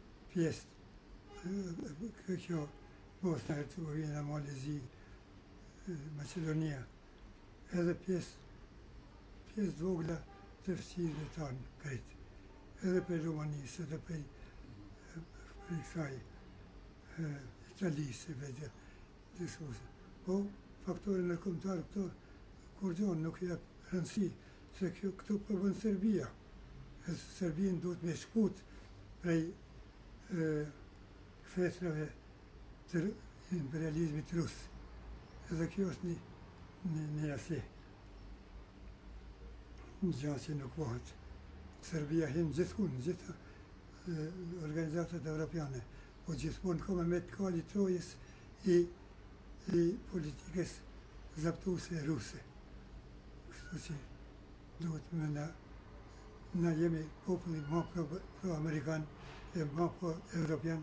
pjesë kjo Bosna Hercegovina, Mali Zi, Macedonia, edhe pjesë pjesë të vogla të fëqirëve tanë krejtë. Edhe për Rumanisë, edhe për kësaj kapitalisë, vetë diskuse. Po, faktorin e kombëtar këto, kur gjonë nuk jep rëndësi, se kjo, këtu përbën Serbia. E Serbin duhet me shkut prej fetrave të imperializmit rusë. Edhe kjo është një, një, një asje. Një gjë që nuk bëhet. Serbia hinë gjithkun, gjitha organizatat evropiane, po gjithmonë ka me met kali trojës i, i politikës zaptuse ruse. Kështu që duhet me na, na jemi populli ma pro-amerikan e ma pro-evropian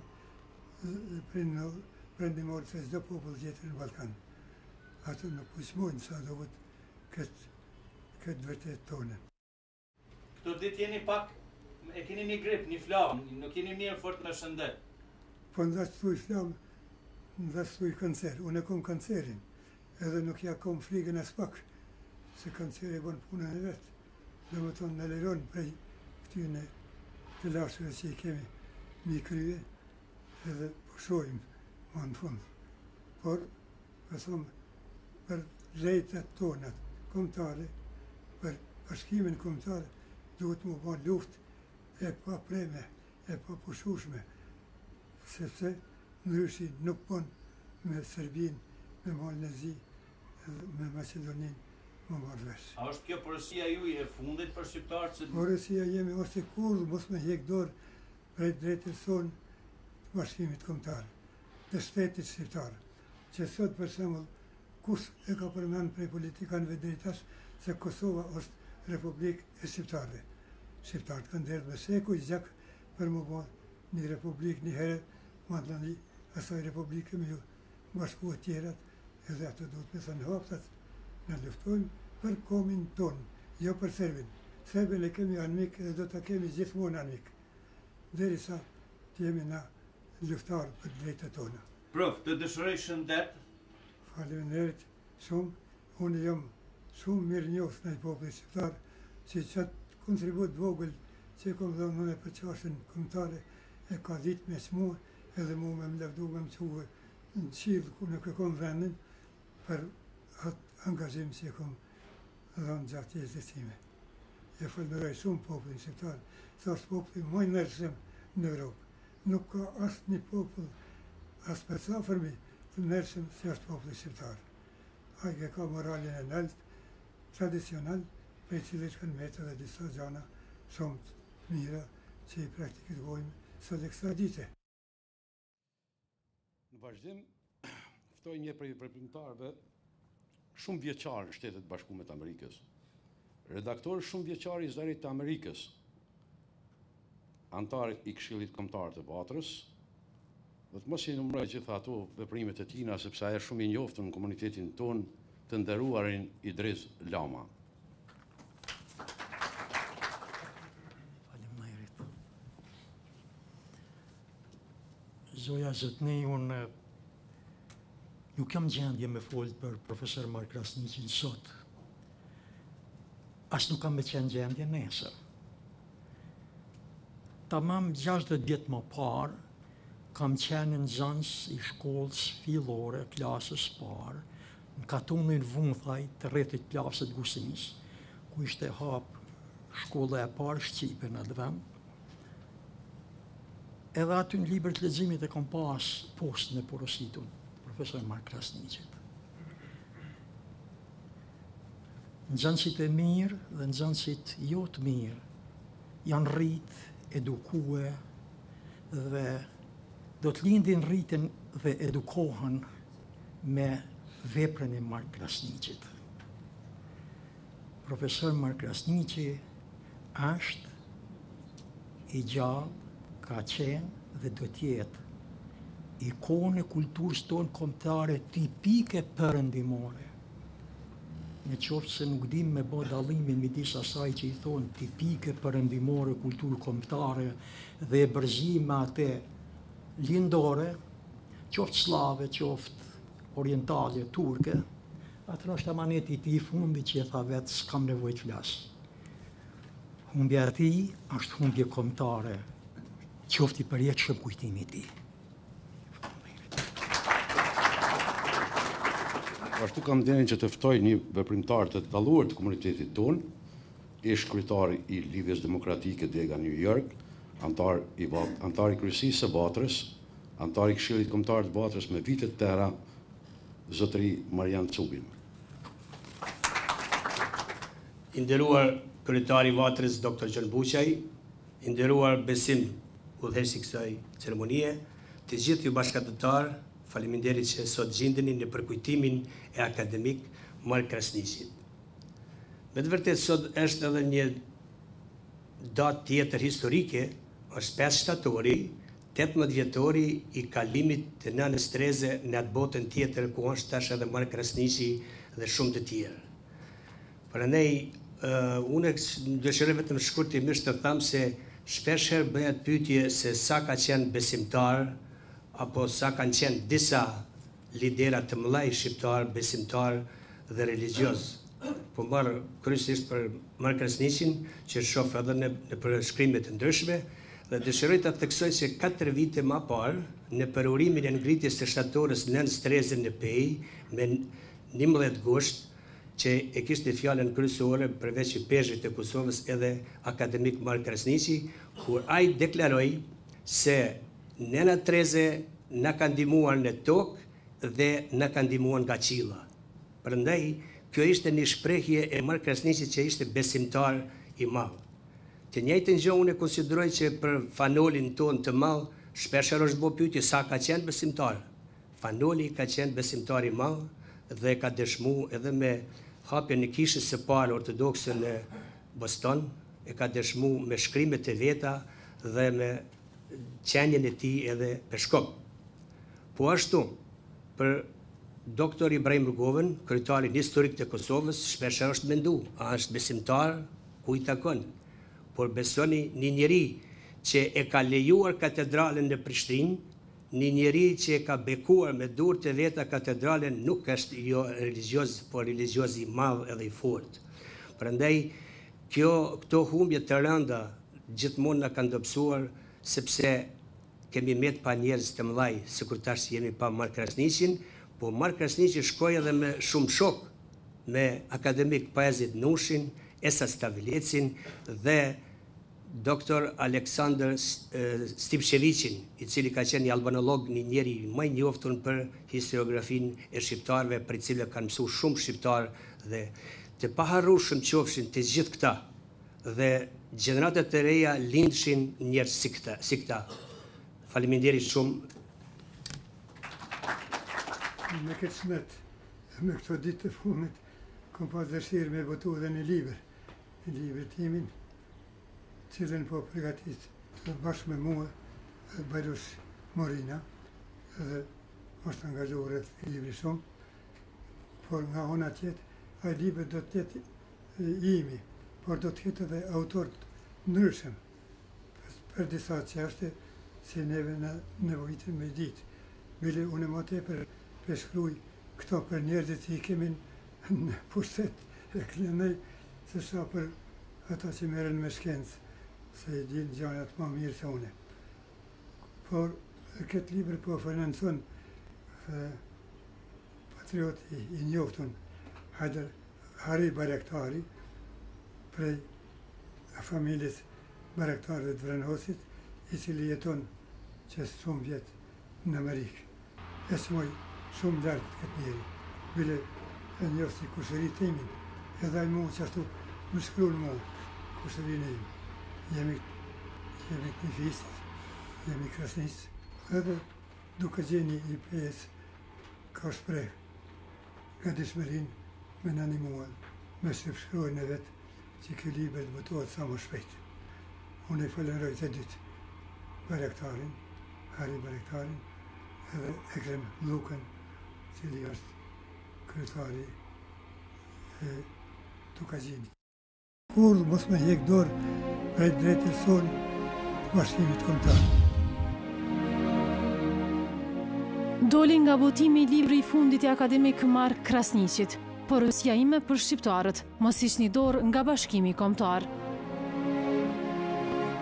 prendimor se çdo popull tjetër në Ballkan. Ato nuk pushmojnë sa duhet këtë, këtë vërtet tonë. Këto ditë jeni pak, e keni një grip, një flamë, nuk jeni mirë fort në shëndet. Po ndas thuj flamë, ndas thuj kancer. Unë e kom kancerin, edhe nuk ja kom frikën as pak, se kanceri bën punën e vetë. Dhe më tonë në leron prej këtyne të lashëve që i kemi mi krye, edhe pushojmë ma në fund. Por, pësëm, për rejtet tonat kombëtare, për bashkimin kombëtar, duhet mu ba luft e pa preme, e pa pushushme, sepse ndryshi nuk bon me Serbin, me Malnezi, me Macedonin, më marrë vesh. A është kjo porosia ju e fundit për shqiptarët? Se... Porosia jemi ose kur mos me hek dorë prej drejtës sonë të bashkimit kombëtar, të shtetit shqiptar, që sot për shembull kush e ka përmend prej politikanëve drejtash se Kosova është Republikë e Shqiptarëve. Shqiptarët kanë derdhë me shekuj gjak për më bërë një republikë një herë, madhlani asaj republike me ju bashkua tjerat, edhe ato duhet me thënë haptat, në luftojmë për komin tonë, jo për Serbin. Serbin e kemi anmik edhe do të kemi gjithmonë anmik, derisa të jemi na luftarë për drejtë tona. Prof, të dëshëroj shëndet. Faleminderit shumë, unë jam shumë mirë njohës në i populli shqiptar, që qatë kontribut vogël që e kom dhënë mëne për qashën kombëtare e ka ditë me shmua, edhe mu me më lefdu me më quë në qilë ku nuk e kom vendin për atë angazhim që e kom dhënë gjatë jetës time. E falënderoj shumë popullin shqiptar, sa është populli më i ndershëm në Europë. Nuk ka asë një popull, asë për sa fërmi, të ndershëm si është populli shqiptar. Ai që ka moralin e lartë, tradicional, për cilit kanë metë dhe disa gjana shumë të mira që i praktikojmë sot e kësa dite. Në vazhdim, ftoj një prej përprimtarëve shumë vjeçar në Shtetet Bashkuara të Amerikës, redaktor shumë vjeçar i Zërit të Amerikës, antar i Këshillit Kombëtar të Vatrës, dhe të mos i numëroj gjitha ato veprimet e tina, sepse ai është shumë i njohur në komunitetin tonë, të nderuarin Idris Lama. Faleminderit. Zoja Zotni, unë nuk kam gjendje me folë për profesor Mark Krasniqin sot. As nuk kam me qenë gjendje nesër. Tamam gjashtëdhjetë vjet më parë, kam qenë nxënës i shkollës fillore, klasës parë, në katunin Vunthaj të rrethit plasët Gusis, ku ishte hap shkolla e parë shqipe në atë vend. Edhe aty në libër të leximit e kam pas postën e porositur, profesor Mark Krasniqit. Nxënësit e mirë dhe nxënësit jo të mirë janë rrit, edukue dhe do të lindin rriten dhe edukohen me veprën e Mark Krasniqit. Profesor Mark Krasniqi është i gjallë, ka qenë dhe do t'jetë ikone e kulturës tonë kombëtare tipike perëndimore. Në qoftë se nuk dim me bë dallimin midis asaj që i thonë tipike perëndimore kulturë kombëtare dhe e bërzim me atë lindore, qoftë slave, qoftë orientale, turke, atër është amaneti ti i fundi që e tha vetë s'kam nevojë të flasë. Humbja e tij është humbje kombëtare, qoftë i përjetshëm kujtimi i tij. Ashtu kam nderin që të ftoj një veprimtar të dalluar të komunitetit tonë, ish kryetari i Lidhjes Demokratike Dega New York, antar i, antar i kryesisë së Batrës, antar i Këshillit Kombëtar të Batrës me vite të tëra, zotëri Marian Cubin. I nderuar kryetari i Vatrës doktor Gjon Buqaj, i nderuar Besim, udhëheqësi i kësaj ceremonie, të gjithë ju bashkëpunëtar, faleminderit që sot gjendeni në përkujtimin e akademik Mark Krasniqit. Me të vërtetë sot është edhe një datë tjetër historike, është pesë shtatori, tetëmbëdhjetë vjetori i kalimit të nënës Treze në atë botën tjetër ku është tash edhe Mark Krasniqi dhe shumë të tjerë. Prandaj uh, unë dëshiroj vetëm shkurtimisht të them se shpesh herë bëhet pyetje se sa ka qenë besimtar apo sa kanë qenë disa lidera të mëdhenj shqiptar, besimtar dhe religjioz. Po marr kryesisht për Mark Krasniqin, që shoh edhe në, në përshkrime të ndryshme, dhe dëshiroj ta theksoj se katër vite më parë, në përurimin e ngritjes së shtatorës nënës Treze në Pej, me njëmbëdhjetë gusht, që e kishte fjalën kryesore përveç i peshqit të Kosovës edhe akademik Mark Krasniqi, kur ai deklaroi se nëna Treze na ka ndihmuar në tokë dhe na ka ndihmuar nga qiella. Prandaj kjo ishte një shprehje e Mark Krasniqit që ishte besimtar i madh. Të njëjtën gjë unë konsideroj që për fanolin ton të madh, shpesh është bërë pyetje sa ka qenë besimtar. Fanoli ka qenë besimtar i madh dhe ka dëshmuar edhe me hapjen e kishës së parë ortodokse në Boston, e ka dëshmuar me shkrimet e veta dhe me qenjen e tij edhe për Shkop. Po ashtu, për doktor Ibrahim Rugovën, kryetarin historik të Kosovës, shpesh është mendu, a është besimtar, ku i takon. Por besoni një njeri që e ka lejuar katedralen në Prishtinë, një njeri që e ka bekuar me dur të veta katedralen, nuk është jo religioz, por religioz i madh edhe i fortë. Prandaj, kjo, këto humbje të rënda gjithmonë na kanë dobësuar, sepse kemi met pa njerëz të mëdhaj, sikur tash jemi pa Mark Krasniqin, po Mark Krasniqi shkoi edhe me shumë shok, me akademik Pajazit Nushin, Esa Stavilecin dhe doktor Aleksandr Stipçeviqin, i cili ka qenë një albanolog, një njeri më i njoftun për historiografinë e shqiptarëve, për i cilë kanë mësuar shumë shqiptar dhe të paharrueshëm qofshin të gjithë këta dhe gjeneratat e reja lindshin njerëz si këta. Si këta. Faleminderit shumë. Me këtë smet, me këto ditë të fundit, kom pas dëshirë me botu dhe një libër, një libër timin, cilën po përgatit bashkë me mua, Bajrush Morina, dhe është angazhuar rreth libri shumë, por nga ona tjetë, ai libër do të jetë imi, por do të jetë edhe autor ndryshëm, për disa çështje si neve në nevojitim me ditë. Bile unë më tepër përshkruaj këto për njerëzit që i kemi në pushtet e klenej, se sa për ata që merren me shkencë, se i dinë gjërat më mirë se une. Por këtë libër po financon patrioti i njoftun Hajder Hari Bayraktari, prej familjes Bayraktarëve të Vrenhosit, i cili jeton që shumë vjetë në Amerikë. E smoj shumë lartë këtë njeri, bile e njërë si kushëri timin, edhe ajë mu që ashtu më shkruan mu kushërin e im. Jemi, jemi të një fistë, jemi Krasniqë, edhe duke gjeni i Pejës ka shpreh nga dishmërin me në animuan, me shkruajnë e vetë që kjo libër të botohet sa më shpejt. Unë e falenroj të dytë, Bayraktarin, Hari Bayraktarin, edhe Ekrem Lukën, cili është kryetari e Tukazhinit. Kur mos me hek dorë prej drejtës sonë të bashkimit kombëtar. Doli nga botimi i libri i fundit i akademik Mark Krasniqit, porosja ime për shqiptarët, mos hiqni dorë nga bashkimi kombëtar.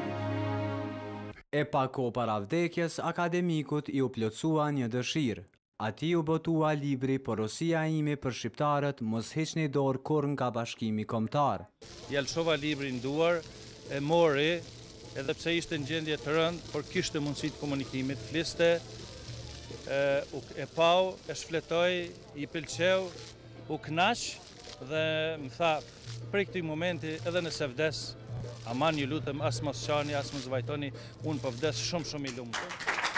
E pa kohë para vdekjes, akademikut i u plotësua një dëshirë. Ati u botua libri Porosia ime për shqiptarët mos heqni dorë kur nga bashkimi kombëtar. Jalshova librin duar, e mori, edhe pse ishte në gjendje të rëndë, por kishte mundësi të komunikimit, fliste, e, e pau, e shfletoj, i pëlqeu, u knaq dhe më tha, prej këtij momenti edhe nëse vdes, aman ju lutem, as mos qani, as mos vajtoni, unë po vdes shumë shumë i lumtur.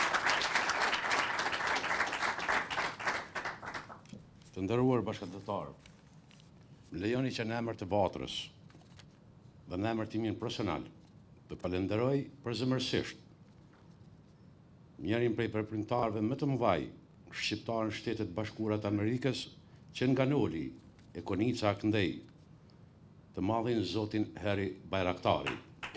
Të nderuar bashkëdhëtar, më lejoni që në emër të Vatrës dhe në emër timin personal të falenderoj përzemërsisht njërin prej përprimtarëve më të mëdhej shqiptar në Shtetet Bashkuara të Amerikës që nga noli e Konica Akndej, të madhin zotin Heri Bajraktari.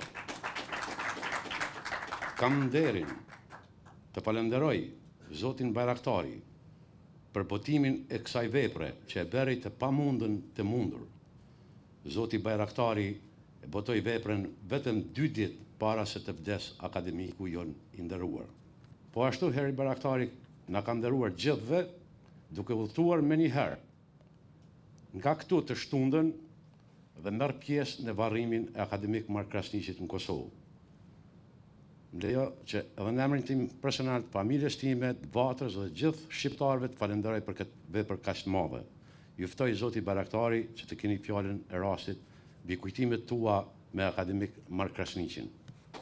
Kam nderin të falenderoj zotin Bajraktari për botimin e kësaj vepre që e bëri të pamundën të mundur. Zoti Bajraktari e botoi veprën vetëm dy ditë para se të vdes akademiku jon i nderuar. Po ashtu Heri Bajraktari na ka nderuar gjithëve duke udhëtuar me një herë nga këtu të Shtundën dhe merr pjesë në varrimin e akademik Mark Krasniqit në Kosovë. Më lejo që edhe në emrin tim personal të familjes time, të Vatrës dhe gjithë shqiptarëve të falenderoj për këtë vepër kaq të madhe. Ju ftoj zoti Bajraktari që të keni fjalën e rastit mbi kujtimet tua me akademik Mark Krasniqin.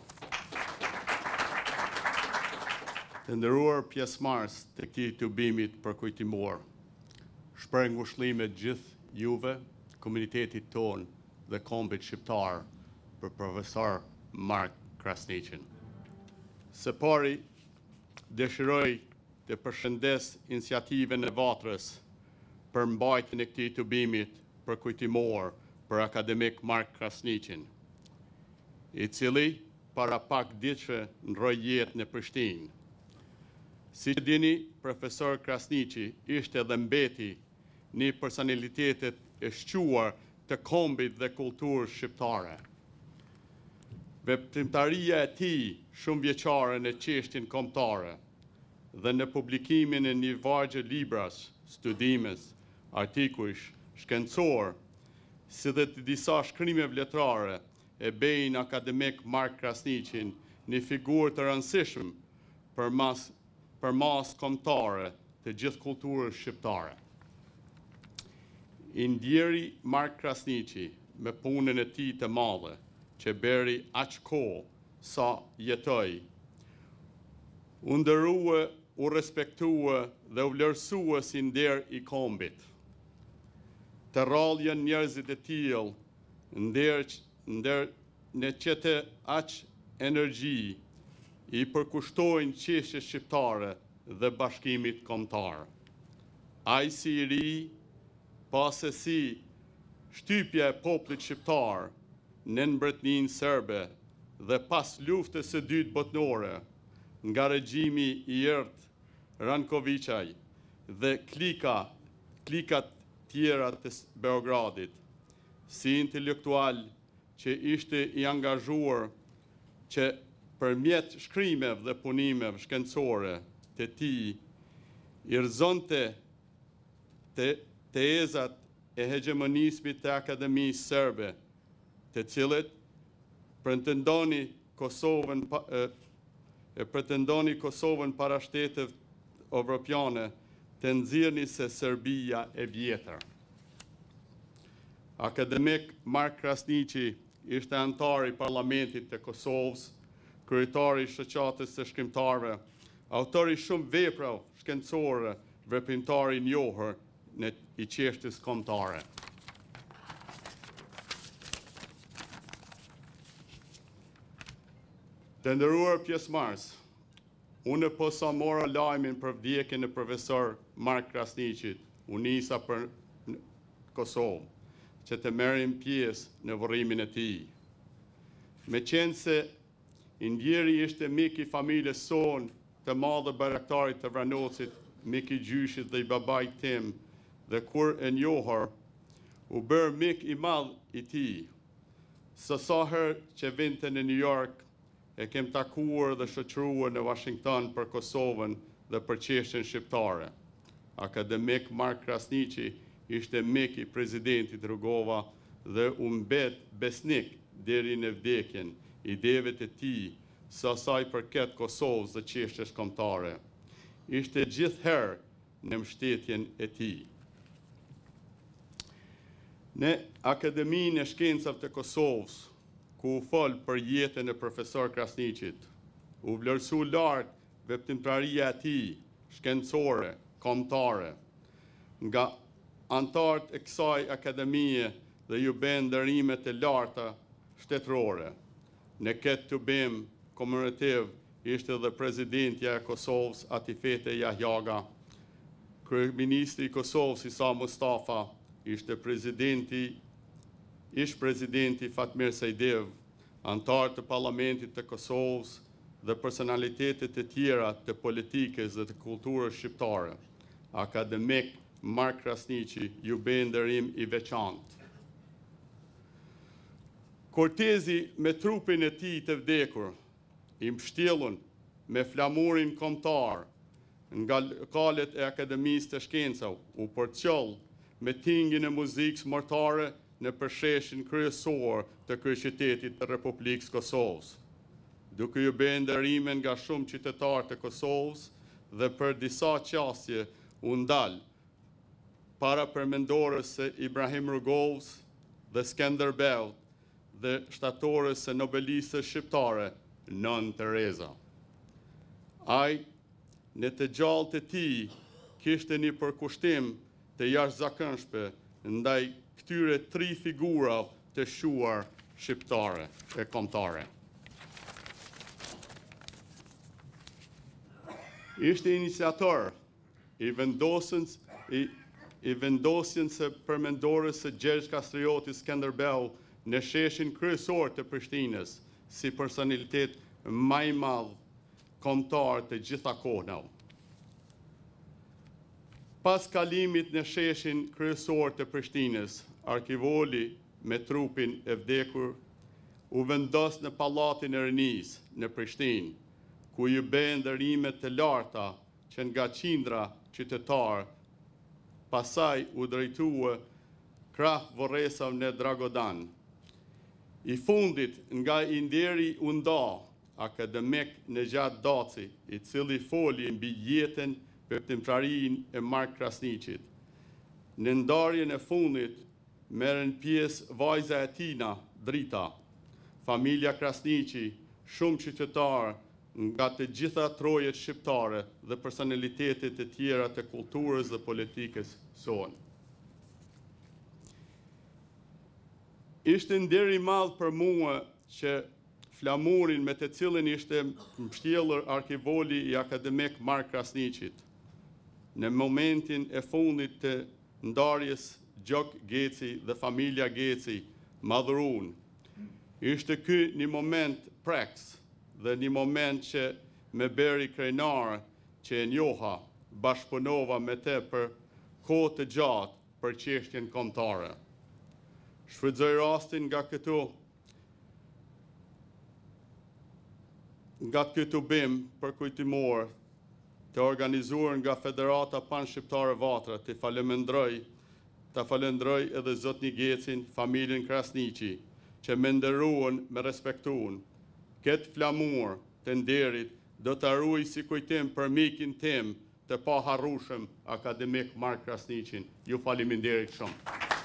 Të nderuar pjesëmarrës të këtij tubimit përkujtimor, shpreh ngushëllime gjithë juve, komunitetit ton dhe kombit shqiptar për profesor Mark Krasniqin. Së pari, dëshiroj të përshëndes iniciativën e Vatrës për mbajtjen e këtij tubimit përkujtimor për akademik Mark Krasniqin, i cili para pak ditësh ndroi jetë në Prishtinë. Si që dini, profesor Krasniqi ishte dhe mbeti një personalitetet e shquar të kombit dhe kulturës shqiptare. Veprimtaria e tij shumë vjeçare në çështjen kombëtare dhe në publikimin e një vargje libras, studimes, artikujsh, shkencor, si dhe të disa shkrime vletrare e bejnë akademik Mark Krasniqin një figurë të rëndësishme për mas, për mas kombëtare të gjithë kulturës shqiptare. I ndjeri Mark Krasniqi me punën e tij të madhe, që beri aq kohë sa jetoi, u nderua, u respektua dhe u vlerësua si nder i kombit. Të rralljen njerëzit e tillë, nder, nder në qëtë aq energji, i përkushtojnë çështjes shqiptare dhe bashkimit kombëtar. Ai si i ri, pas se si shtypja e popullit shqiptar në mbretërinë serbe dhe pas luftës së dytë botërore nga regjimi i errët Rankovićaj dhe klika, klikat tjera të Beogradit, si intelektual që ishte i angazhuar që përmjet shkrimeve dhe punimeve shkencore të tij i rrëzonte të tezat e hegemonismit të Akademisë Serbe, të cilët pretendoni Kosovën e, e pretendoni Kosovën para shteteve evropiane të nxirrni se Serbia e vjetër. Akademik Mark Krasniqi ishte antar i Parlamentit të Kosovës, kryetari i shoqatës së shkrimtarëve, autor i shumë vepra shkencore, veprimtar i njohur në i çështjes kombëtare. Të nderuar pjesëmarrës, unë po sa mora lajmin për vdekjen e profesor Mark Krasniqit, u nisa për Kosovë, që të merrim pjesë në varrimin e tij. Meqense i ndjeri ishte mik i familjes son të madhe Bajraktarit të Vranosit, mik i gjyshit dhe i babait tim, dhe kur e njohur, u bërë mik i madh i tij. Së sa herë që vinte në New York, e kem takuar dhe shoqëruar në Washington për Kosovën dhe për çështjen shqiptare. akademik Mark Krasniqi ishte mik i presidentit Rugova dhe u mbet besnik deri në vdekjen ideve të tij sa sa i përket Kosovës dhe çështjes kombëtare. Ishte gjithherë në mbështetjen e tij. Në Akademinë e Shkencave të Kosovës, ku u fol për jetën e profesor Krasniqit, u vlerësu lart veprimtaria e tij shkencore, kombëtare. Nga antarët e kësaj akademie dhe ju bën ndërime të larta shtetërore. Në këtë të bim komemorativ ishte dhe presidentja e Kosovës Atifete Jahjaga, kryeministri i Kosovës Isa Mustafa, ishte presidenti, ish presidenti Fatmir Sejdev, antarë të parlamentit të Kosovës dhe personalitetet të tjera të politikës dhe të kulturës shqiptare. Akademik Mark Krasniqi ju bën nderim i veçantë. Kortezi me trupin e tij të vdekur, i mbështjellun me flamurin kombëtar nga lokalet e Akademisë të Shkencave, u përçoll me tingin e muzikës mortare në përsheshin kryesor të kryeqytetit të Republikës Kosovës, duke ju bërë nderime nga shumë qytetarë të Kosovës dhe për disa qasje u ndal para përmendorës së Ibrahim Rugovës dhe Skenderbeu dhe shtatorës së Nobelistës shqiptare Nën Tereza. Ai, në të gjallë të tij, kishte një përkushtim të jashtëzakonshme ndaj këtyre tri figurave të shuar shqiptare e kombëtare. Ishte iniciator i vendosjes i, i vendosjen së përmendorës së Gjergj Kastrioti Skenderbeu në sheshin kryesor të Prishtinës si personalitet më i madh kombëtar të gjitha kohëve. Pas kalimit në sheshin kryesor të Prishtinës, arkivoli me trupin e vdekur u vendos në Pallatin e Rinisë në Prishtinë, ku ju bën ndërime të larta që nga qindra qytetar, pasaj u drejtua krah vorresave në Dragodan. I fundit nga i nderi u nda akademik Nejat Daci, i cili foli mbi jetën veprimtarinë e Mark Krasniqit. Në ndarjen e fundit merren pjesë vajza e tina, Drita, familja Krasniqi, shumë qytetarë nga të gjitha trojet shqiptare dhe personalitetet të tjera të kulturës dhe politikës sonë. Ishte nder i madh për mua që flamurin me të cilin ishte mbështjellur arkivoli i akademik Mark Krasniqit në momentin e fundit të ndarjes Gjok Geci dhe familja Geci madhurun. Ishte ky një moment preks dhe një moment që me beri krenar që e njoha, bashkëpunova me te për kohë të gjatë për çështjen kombëtare. Shfrytëzoj rastin nga këtu nga këtu bim për kujtimor të organizuar nga Federata Panshqiptare Vatra, të falenderoj, të falenderoj edhe zotni Gecin, familjen Krasniqi, që më nderuan, me respektuan. Këtë flamur të nderit do të ruaj si kujtim për mikin tim të paharrueshëm akademik Mark Krasniqin. Ju faleminderit shumë.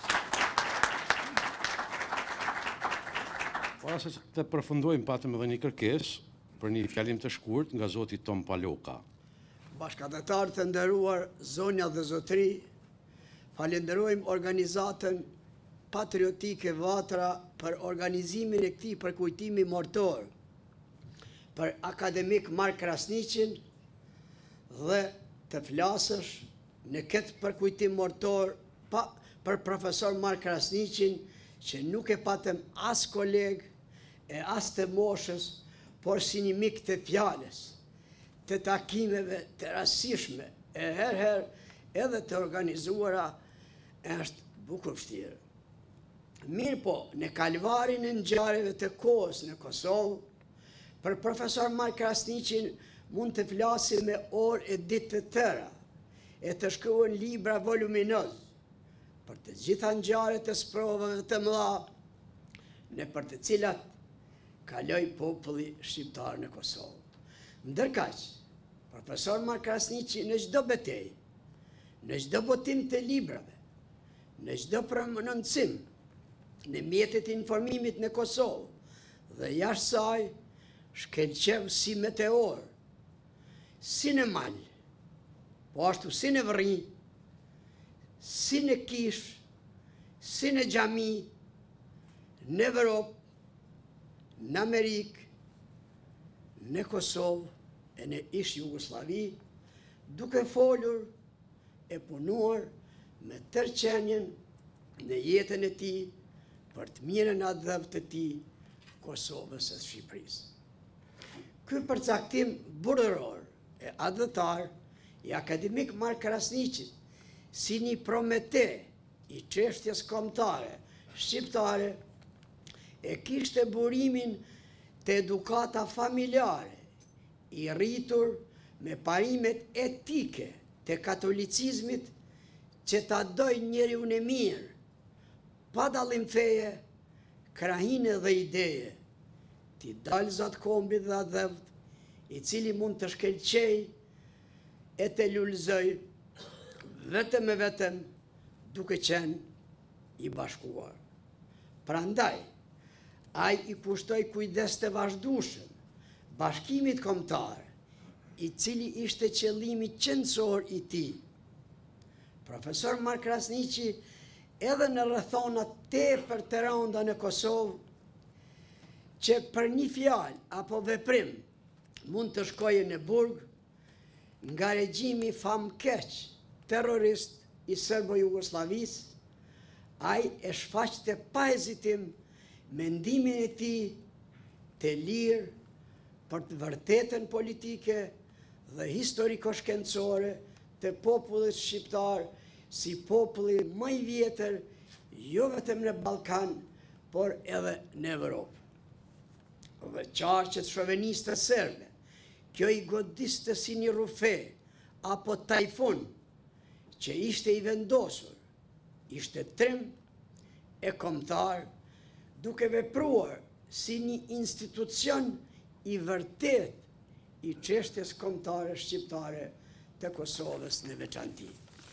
Para se të përfundojmë patëm edhe një kërkesë për një fjalim të shkurt nga zoti Tom Paloka. Bashkëdhetarë të nderuar, zonja dhe zotri, falenderojmë organizatën patriotike Vatra për organizimin e këtij përkujtimi mortor për akademik Mark Krasniqin dhe të flasësh në këtë përkujtim mortor pa, për profesor Mark Krasniqin, që nuk e patëm as koleg e as të moshës, por si një mik të fjalës, të takimeve të rastishme, e herë-herë edhe të organizuara, është bukur vështirë. Mirë po, në kalvarin e ngjarjeve të kohës në Kosovë, për profesor Mark Krasniqin mund të flasim me orë e ditë të tëra. e të shkruan libra voluminöz për të gjitha ngjarjet e sprovave të mëdha në për të cilat kaloi populli shqiptar në Kosovë. Ndërkaq, profesor Mark Krasniqi në çdo betejë, në çdo botim të librave, në çdo prononcim në mjetet e informimit në Kosovë dhe jashtë saj, shkelqev si meteor, si në mal, po ashtu si në vërri, si në kish, si në xhami, në Evropë, në Amerikë, në Kosovë e në ish Jugosllavi, duke folur e punuar me tërqenjen në jetën e tij për të mirën e dhëvë të tij Kosovës e Shqipërisë. Ky përcaktim burrëror e adhëtar i akademik Mark Krasniqit si një promete i çështjes kombëtare shqiptare e kishte burimin të edukata familjare i rritur me parimet etike të katolicizmit që ta doj njeriu e mirë, pa dallim feje, krahine dhe ideje, t'i dalë zot kombit dhe adhëvt, i cili mund të shkelqej e të lulëzoj vetëm e vetëm duke qenë i bashkuar. Prandaj, ai i kushtoi kujdes të vazhdueshëm bashkimit kombëtar, i cili ishte qëllimi qendror i tij. Profesor Mark Krasniqi, edhe në rrethona tepër të rënda në Kosovë, që për një fjalë apo veprim mund të shkojë në burg, nga regjimi famkeq terrorist i Serbo-Jugosllavisë, ai e shfaqte pa hezitim mendimin e tij të lirë për të vërtetën politike dhe historiko-shkencore të popullit shqiptar si populli më i vjetër jo vetëm në Ballkan, por edhe në Evropë. Dhe qarqet shoveniste serbe, kjo i godiste si një rufe apo tajfun që ishte i vendosur, ishte trim e kombëtar, duke vepruar si një institucion i vërtet i çështjes kombëtare shqiptare të Kosovës në veçanti.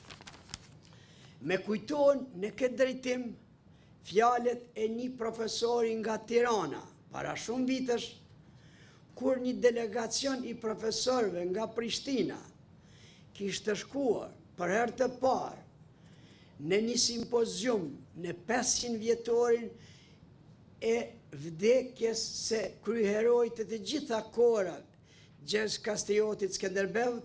Me kujton në këtë drejtim fjalët e një profesori nga Tirana para shumë vitesh, kur një delegacion i profesorëve nga Prishtina kishte shkuar për herë të parë në një simpozium në pesëqind vjetorin e vdekjes së kryeheroit të të gjitha kohërat, Gjergj Kastriotit Skënderbeu,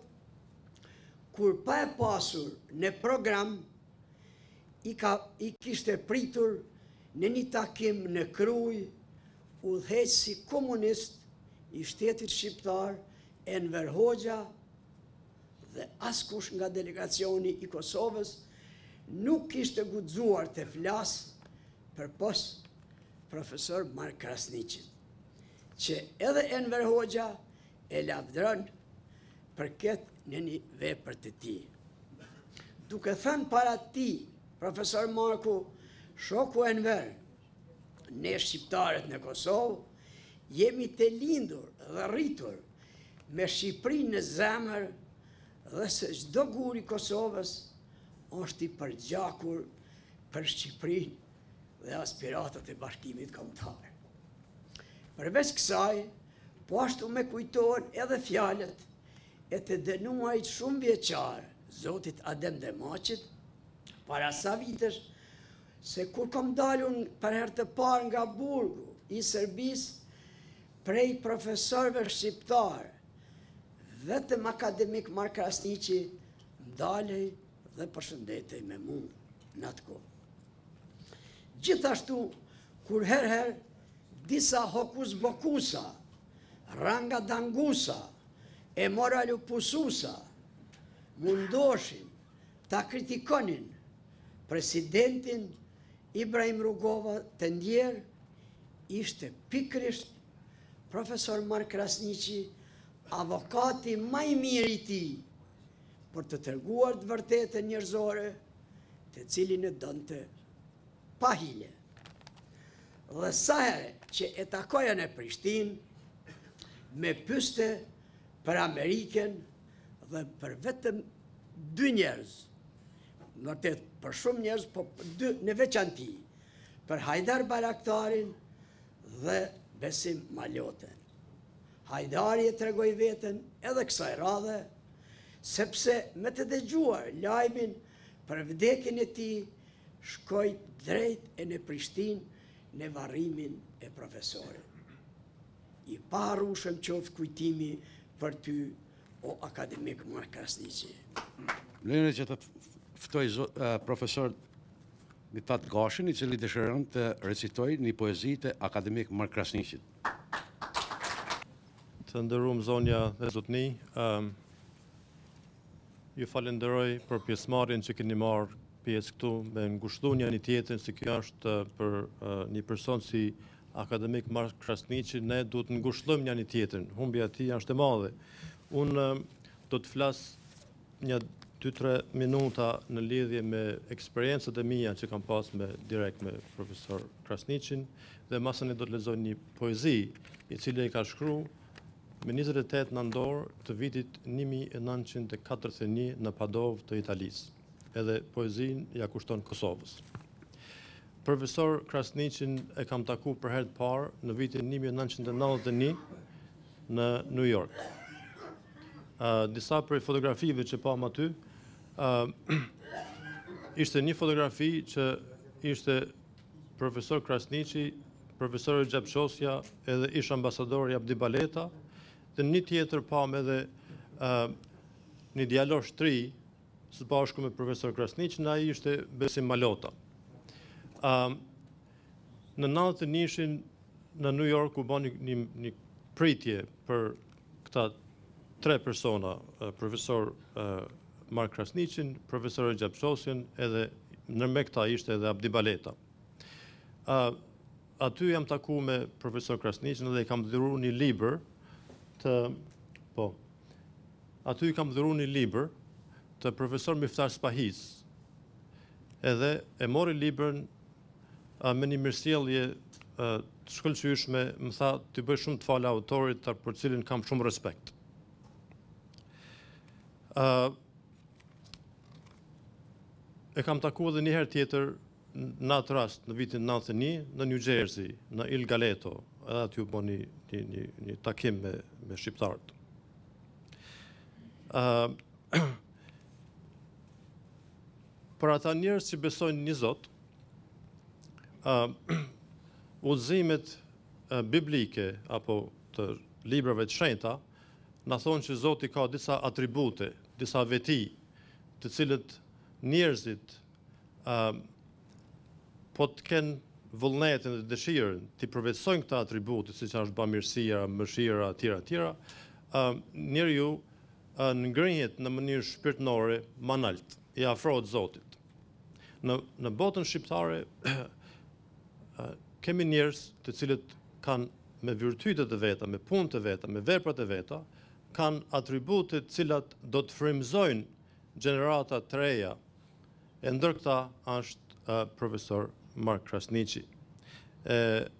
kur pa e pasur në program, i, ka, i kishte pritur në një takim në Kruj, udhëheqësi komunist i shtetit shqiptar Enver Hoxha dhe askush nga delegacioni i Kosovës nuk kishte guxuar të flasë përpos profesor Mark Krasniqit, që edhe Enver Hoxha e lavdron për këtë në një vepër të tij. Duke thënë para tij, profesor Marku, shoku Enver, ne shqiptarët në Kosovë jemi të lindur dhe rritur me Shqipërinë në zemër dhe se çdo gur i Kosovës është i përgjakur për Shqipërinë dhe aspiratat e bashkimit kombëtar. Përveç kësaj, po ashtu me kujtohen edhe fjalët e të dënuarit shumë vjeçar, zotit Adem Demaçit, para sa vitesh, se kur kom dalun për herë të parë nga burgu i Serbisë, prej profesorëve shqiptar, vetëm akademik Mark Krasniqi ndalej dhe përshëndetej me mua në atë kohë. Gjithashtu, kur herë-herë disa hokus bokusa, ranga dangusa e moralu pususa mundoshin ta kritikonin presidentin Ibrahim Rugova të ndjerë, ishte pikrisht profesor Mark Krasniqi, avokati më i mirë i tij, për të treguar të vërtetën njerëzore, të cilin e donte pa hile. Dhe sa herë që e takoja në Prishtinë, me pyeste për Amerikën dhe për vetëm dy njerëz, vërtet për shumë njerëz, po dy në veçanti, për Hajdar Baraktarin dhe Besim Malotën. Hajdari e tregoi veten edhe kësaj radhe, sepse me të dëgjuar lajmin për vdekjen e tij, shkoi drejt e në Prishtinë në varrimin e profesorit. I paharrueshëm qoftë kujtimi për ty, o akademik Mark Krasniqi. Lejoni që të ftoj profesor Mithat Gashin, i cili dëshiron të recitoj një poezi të akademik Mark Krasniqit. Të nderuar zonja dhe zotni, um, ju falenderoj për pjesëmarrjen që keni marrë pjesë këtu me ngushëlluar një tjetrin, se kjo është uh, për uh, një person si akademik Mark Krasniqi, ne duhet të ngushëllojmë një tjetrin. Humbja e tij është e madhe. Unë uh, do të flas një dy tre minuta në lidhje me eksperjencat e mia që kam pas me direkt me profesor Krasniqin, dhe masën e do të lexoj një poezi i cili e ka shkruar me njëzet e tetë nëntor të vitit një mijë e nëntëqind e katërdhjetë e një në Padovë të Italisë. Edhe poezin ja kushton Kosovës. Profesor Krasniqin e kam taku për herë të parë në vitin një mijë e nëntëqind e nëntëdhjetë e një në New York. Uh, disa prej fotografive që pam aty, uh, ishte një fotografi që ishte profesor Krasniqi, profesor Gjepçosja edhe ish ambasador Abdi Baleta, dhe një tjetër pam edhe uh, një djalosh tri së bashku me profesor Krasniqin, ai ishte Besim Malota. Uh, në nëntëdhjetë e njëshin në New York u bën një, një, një pritje për këta tre persona, uh, profesor uh, Mark Krasniqin, profesor Gjepçosjen, edhe nërme këta ishte edhe Abdi Baleta. Uh, aty jam taku me profesor Krasniqin dhe i kam dhuru një libër të, po, aty i kam dhuru një libër të profesor Miftar Spahis, edhe e mori librin uh, me një mirësjellje uh, të shkëlqyeshme, më tha të bëj shumë të falë autorit për cilin kam shumë respekt. Uh, e kam taku edhe një herë tjetër në atë rast, në vitin nëntëdhjetë e një, në New Jersey, në Il Galeto, edhe aty u bën një, një, një, një takim me, me shqiptarët. Uh, për ata njerëz që besojnë një Zot, uh, udhëzimet uh, biblike apo të librave të shenjta na thonë që Zoti ka disa atribute, disa veti, të cilët njerëzit uh, po të kenë vullnetin dhe dëshirën të përvetsojnë këta atribute, si që është bamirësia, mëshira, tjera, tjera, uh, njeriu uh, ngrihet në mënyrë shpirtërore më lart, i afrohet Zotit. Në, në botën shqiptare uh, kemi njerëz të cilët kanë me virtytet e veta, me punët e veta, me veprat e veta, kanë atribute të cilat do të frymëzojnë gjenerata të reja, e ndër këta është uh, profesor Mark Krasniqi. E,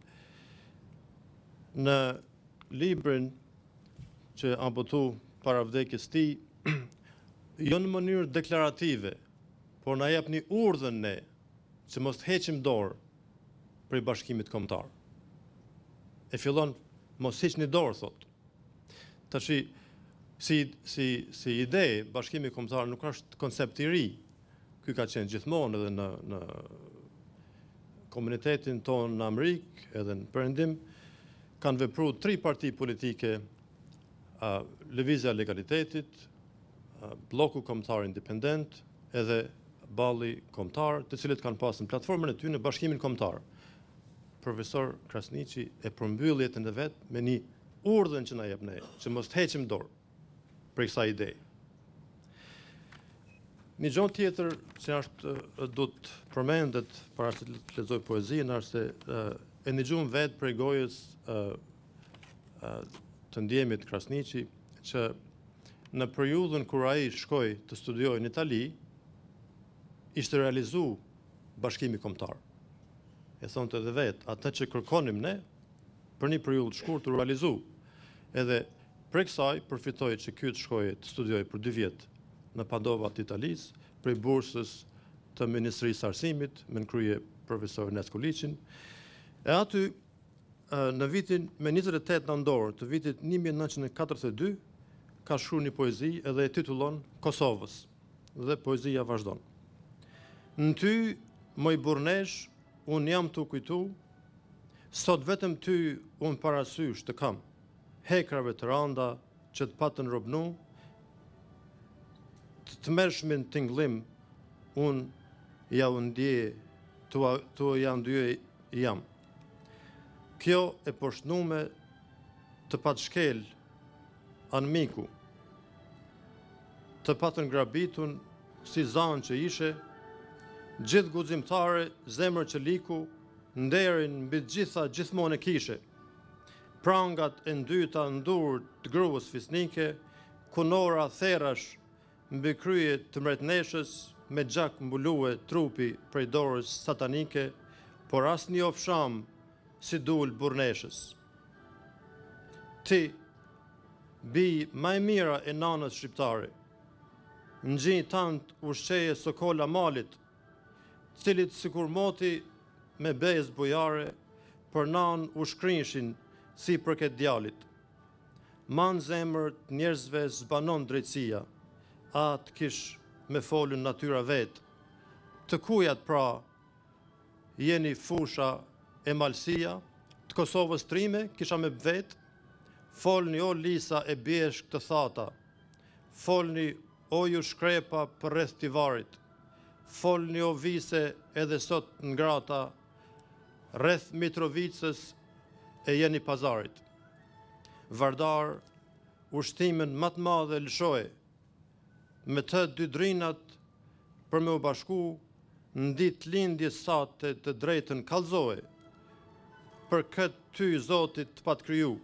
në librin që am botu para vdekjes tij, jo në mënyrë deklarative, por na jep një urdhën ne që mos të heqim dorë prej Bashkimit Kombëtar. E fillon mos hiqni dorë, thot. Tashi si si si ide, Bashkimi Kombëtar nuk është koncept i ri. Ky ka qenë gjithmonë edhe në në komunitetin tonë në Amerikë, edhe në Perëndim, kanë vepruar tri parti politike, uh, Lëvizja e Legalitetit, uh, Bloku Kombëtar Independent, edhe Balli Kombëtar, të cilët kanë pasur në platformën e tyre në Bashkimin Kombëtar. Profesor Krasniqi e përmbyll jetën e vet me një urdhën që na jep ne, që mos të heqim dorë për kësaj ide. Një gjë tjetër që është do të përmendet para se të lexoj poezinë është se e ndëgjuam vetë prej gojës të ndjemit Krasniqi që në periudhën kur ai shkoi të studiojë në Itali, ishte realizu bashkimi kombëtar. E thonte edhe vetë, atë që kërkonim ne, për një periudhë të shkurtër u realizu. Edhe prej kësaj përfitoi që ky të shkojë të studiojë për dy vjet në Padova të Italisë, prej bursës të Ministrisë së Arsimit, me në krye profesor Nesko Liçin. E aty në vitin me njëzet e tetë nëntor të vitit një mijë e nëntëqind e katërdhjetë e dy ka shkruar një poezi edhe e titullon Kosovës dhe poezia vazhdon. Në ty, moj burnesh, unë jam të kujtu, sot vetëm ty unë parasysh të kam, hekrave të randa që të patën robnu, të të mërshmin të nglim, unë ja undje, të ja ndje jam. Kjo e poshtnume të patë shkel anë miku, të patën grabitun si zanë që ishe, gjithë guximtare, zemër që liku, nderin mbi gjitha gjithmonë e kishe. Prangat e ndyta ndur të gruës fisnike, kunora therash mbi krye të mretneshës, me gjak mbulue trupi prej dorës satanike, por as një ofsham si dul burneshës. Ti, bi ma e mira e nanës shqiptare, në gjinjë tant ushqeje sokola malit, cilit sikur moti me bez bujare, për nan u shkrinshin si për këtë djalit. Man zemër të njerëzve zbanon drejtësia, atë kish me folën natyra vetë. Të kujat pra, jeni fusha e malsia, të Kosovës trime kisha me vetë, folni o lisa e bjeshk të thata, folni o ju shkrepa për rreth tivarit, folni o vise edhe sot ngrata, rreth Mitrovicës e jeni pazarit. Vardar, ushtimin më të madhe lëshoje, me të dy drinat për me u bashku, në ditë lindje sate të drejtën kallzoje, për këtë ty Zotit të patë kryu.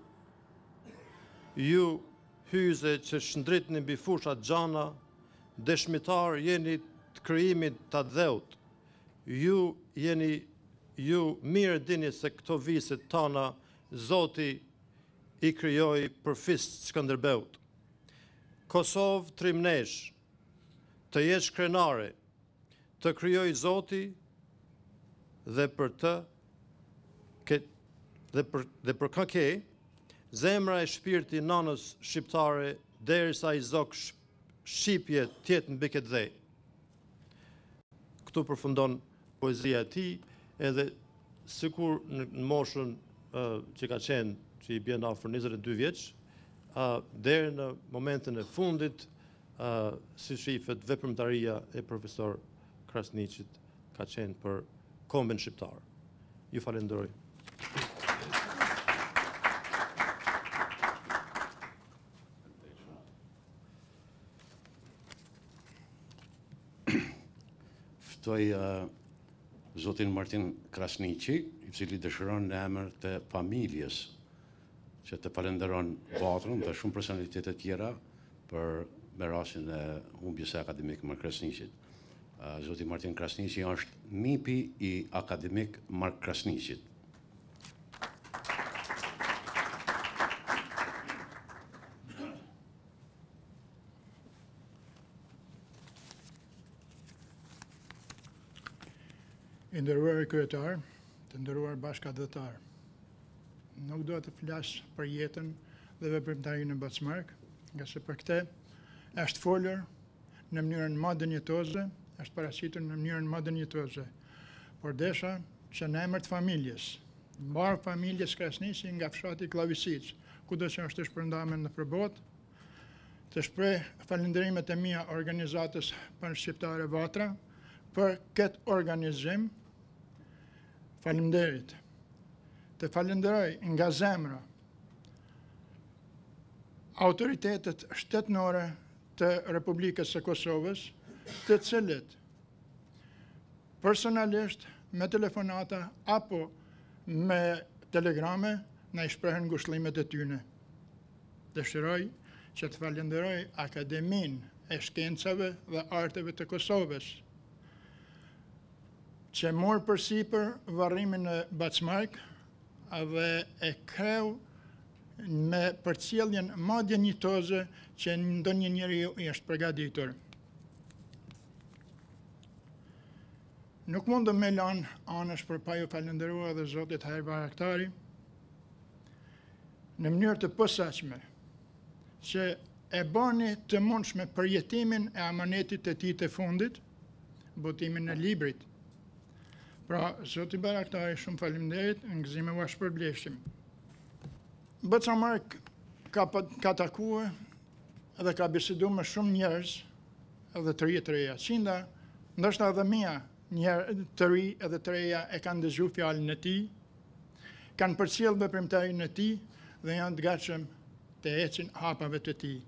Ju hyze që shndritni mbi fushat gjana, dëshmitar jeni të krijimit të dheut. Ju jeni, ju mirë dini se këto viset tana, Zoti i krijoi për fist Skënderbeut. Kosovë trimnesh, të jesh krenare, të krijoi Zoti dhe për të ke, dhe për dhe për ka ke, zemra e shpirti nanës shqiptare derisa i zok shqipje tjetë mbi këtë dhej. Këtu përfundon poezia e tij, edhe sikur në moshën uh, që ka qenë, që i bjen afër njëzet e dy vjeç, uh, deri në momentin e fundit, uh, si shifet veprimtaria e profesor Krasniqit ka qenë për kombin shqiptar. Ju falenderoj. Ftoj uh, Zotin Martin Krasniqi, i cili dëshiron në emër të familjes që të falenderon Vatrën dhe shumë personalitetet tjera për me rastin e humbjes së akademik Mark Krasniqit. Uh, Zoti Martin Krasniqi është nipi i akademik Mark Krasniqit. I nderuar kryetar, të nderuar bashkëdhëtar. Nuk do të flas për jetën dhe veprimtarinë e Bacmark, nga se për këtë është folur në mënyrën më dinjitoze, është paraqitur në mënyrën më dinjitoze. Por desha që në emër të familjes, mbar familjes Krasniqi nga fshati Klavisic, kudo që është shpërndarë në përbot, të shpreh falënderimet e mia organizatës panshqiptare Vatra për këtë organizim. Faleminderit. Të falenderoj nga zemra autoritetet shtetënore të Republikës së Kosovës, të cilët personalisht me telefonata apo me telegrame na i shprehen ngushëllimet e tyre. Dëshiroj që të falenderoj Akademin e Shkencave dhe Arteve të Kosovës, që morë përsipër varrimin e Bacmark dhe e kreu me përcjelljen më dinjitoze që ndonjë njeriu i është përgatitur. Nuk mund të me lanë anësh për pa ju falenderuar dhe Zotit Hajër Baraktari në mënyrë të posaçme që e bani të mundshme përjetimin e amanetit të tij të fundit, botimin e librit. Pra, Zoti Baraktari, shumë faleminderit, në gëzime u shpërbleshim. Bacmark ka, ka takuar dhe ka bisedu me shumë njerëz edhe të ri të reja. Qinda, ndoshta edhe mia njerë të ri edhe të reja e kanë dëgju fjalën e tij, kanë përcjell veprimtarinë e tij dhe janë të gatshëm të ecin hapave të tij.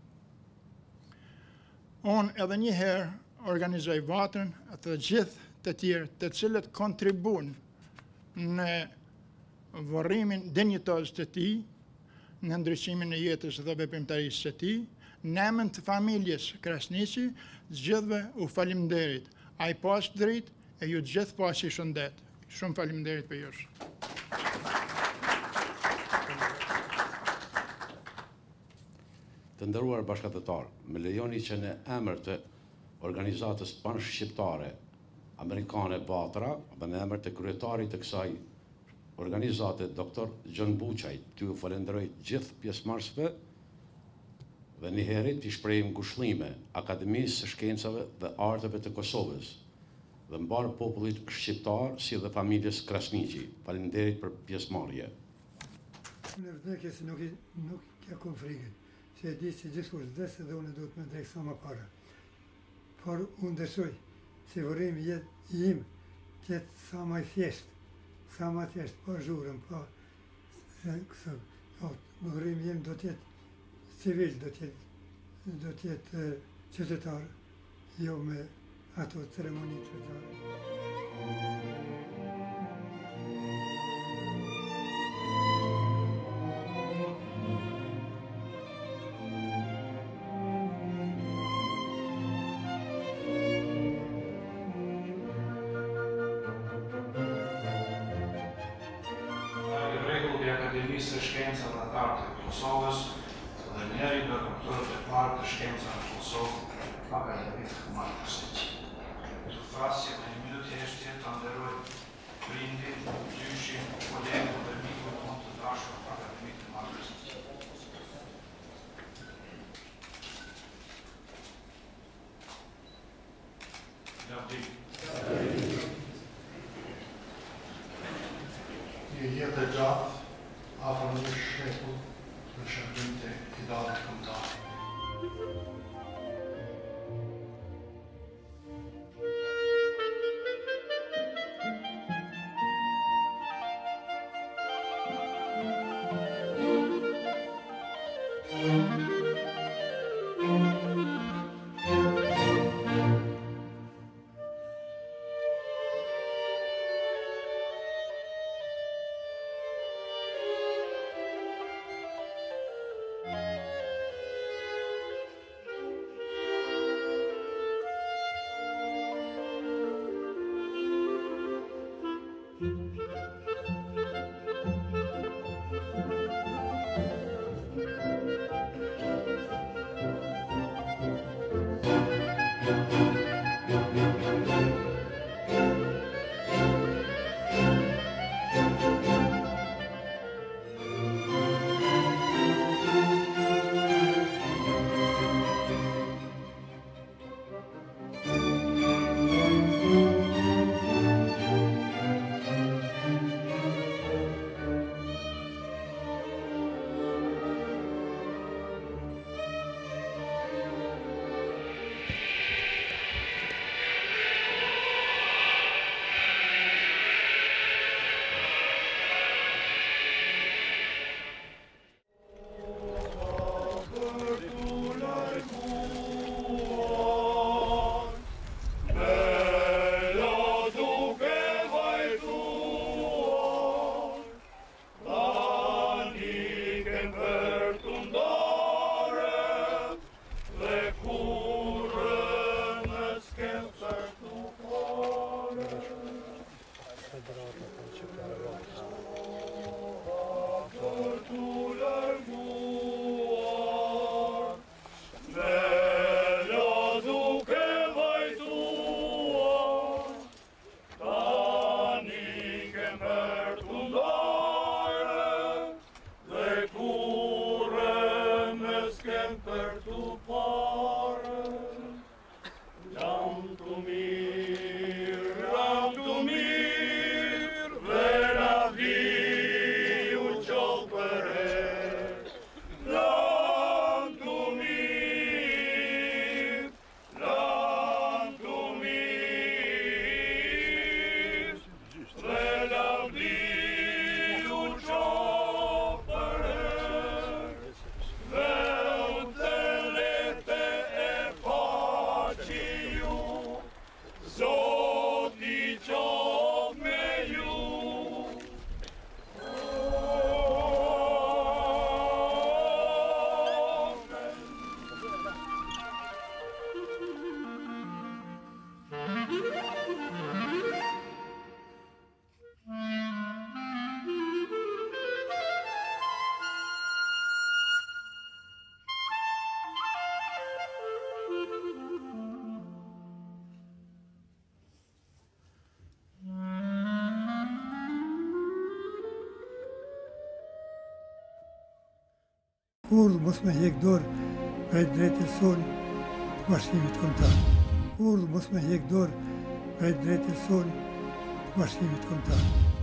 Unë edhe një herë organizoj vatrën të gjithë të tjerë të cilët kontribuan në varrimin dinjitoz të tij, në ndryshimin e jetës dhe veprimtarisë së tij, në emër të familjes Krasniqi, gjithëve u faleminderit. Ai pas drejt e ju gjithë pasi shëndet. Shumë faleminderit për jush. Të nderuar bashkëdhëtar, më lejoni që në emër të organizatës panshqiptare amerikane Vatra dhe në emër të kryetarit të kësaj organizate, doktor John Buçaj, të ju falenderoj gjithë pjesëmarrësve dhe një herë t'i shprehim ngushëllime Akademisë së Shkencave dhe Arteve të Kosovës dhe mbar popullit shqiptar si dhe familjes Krasniqi. Faleminderit për pjesëmarrje. Unë vdekjes nuk nuk ja kam frikën, se e di se gjithkush vdes dhe unë duhet me vdek sa më parë. Por unë besoj se vërimi jetë im të jetë sa më i thjeshtë, sa më thjesht, pa zhurëm, pa vërimi im do të jetë civil, do të jetë do të jetë qytetar, jo me ato ceremonitë fetare. Akademisë së Shkencave dhe Arteve të Kosovës dhe njëri nga doktorët e parë të shkencave në Kosovë, akademik Mark Krasniqi. Të thasje me një minutë heshtje të nderoj prindin, gjyshin, kolegun dhe mikun tonë të dashur akademik Mark Krasniqi. Lavdim. Një jetë e gjatë afër një shekull në shërbim të idealit kombëtar. Kur mos me hek dorë prej drejtës sonë të bashkimit kombëtar. Kur mos me hek dorë prej drejtës sonë të bashkimit kombëtar.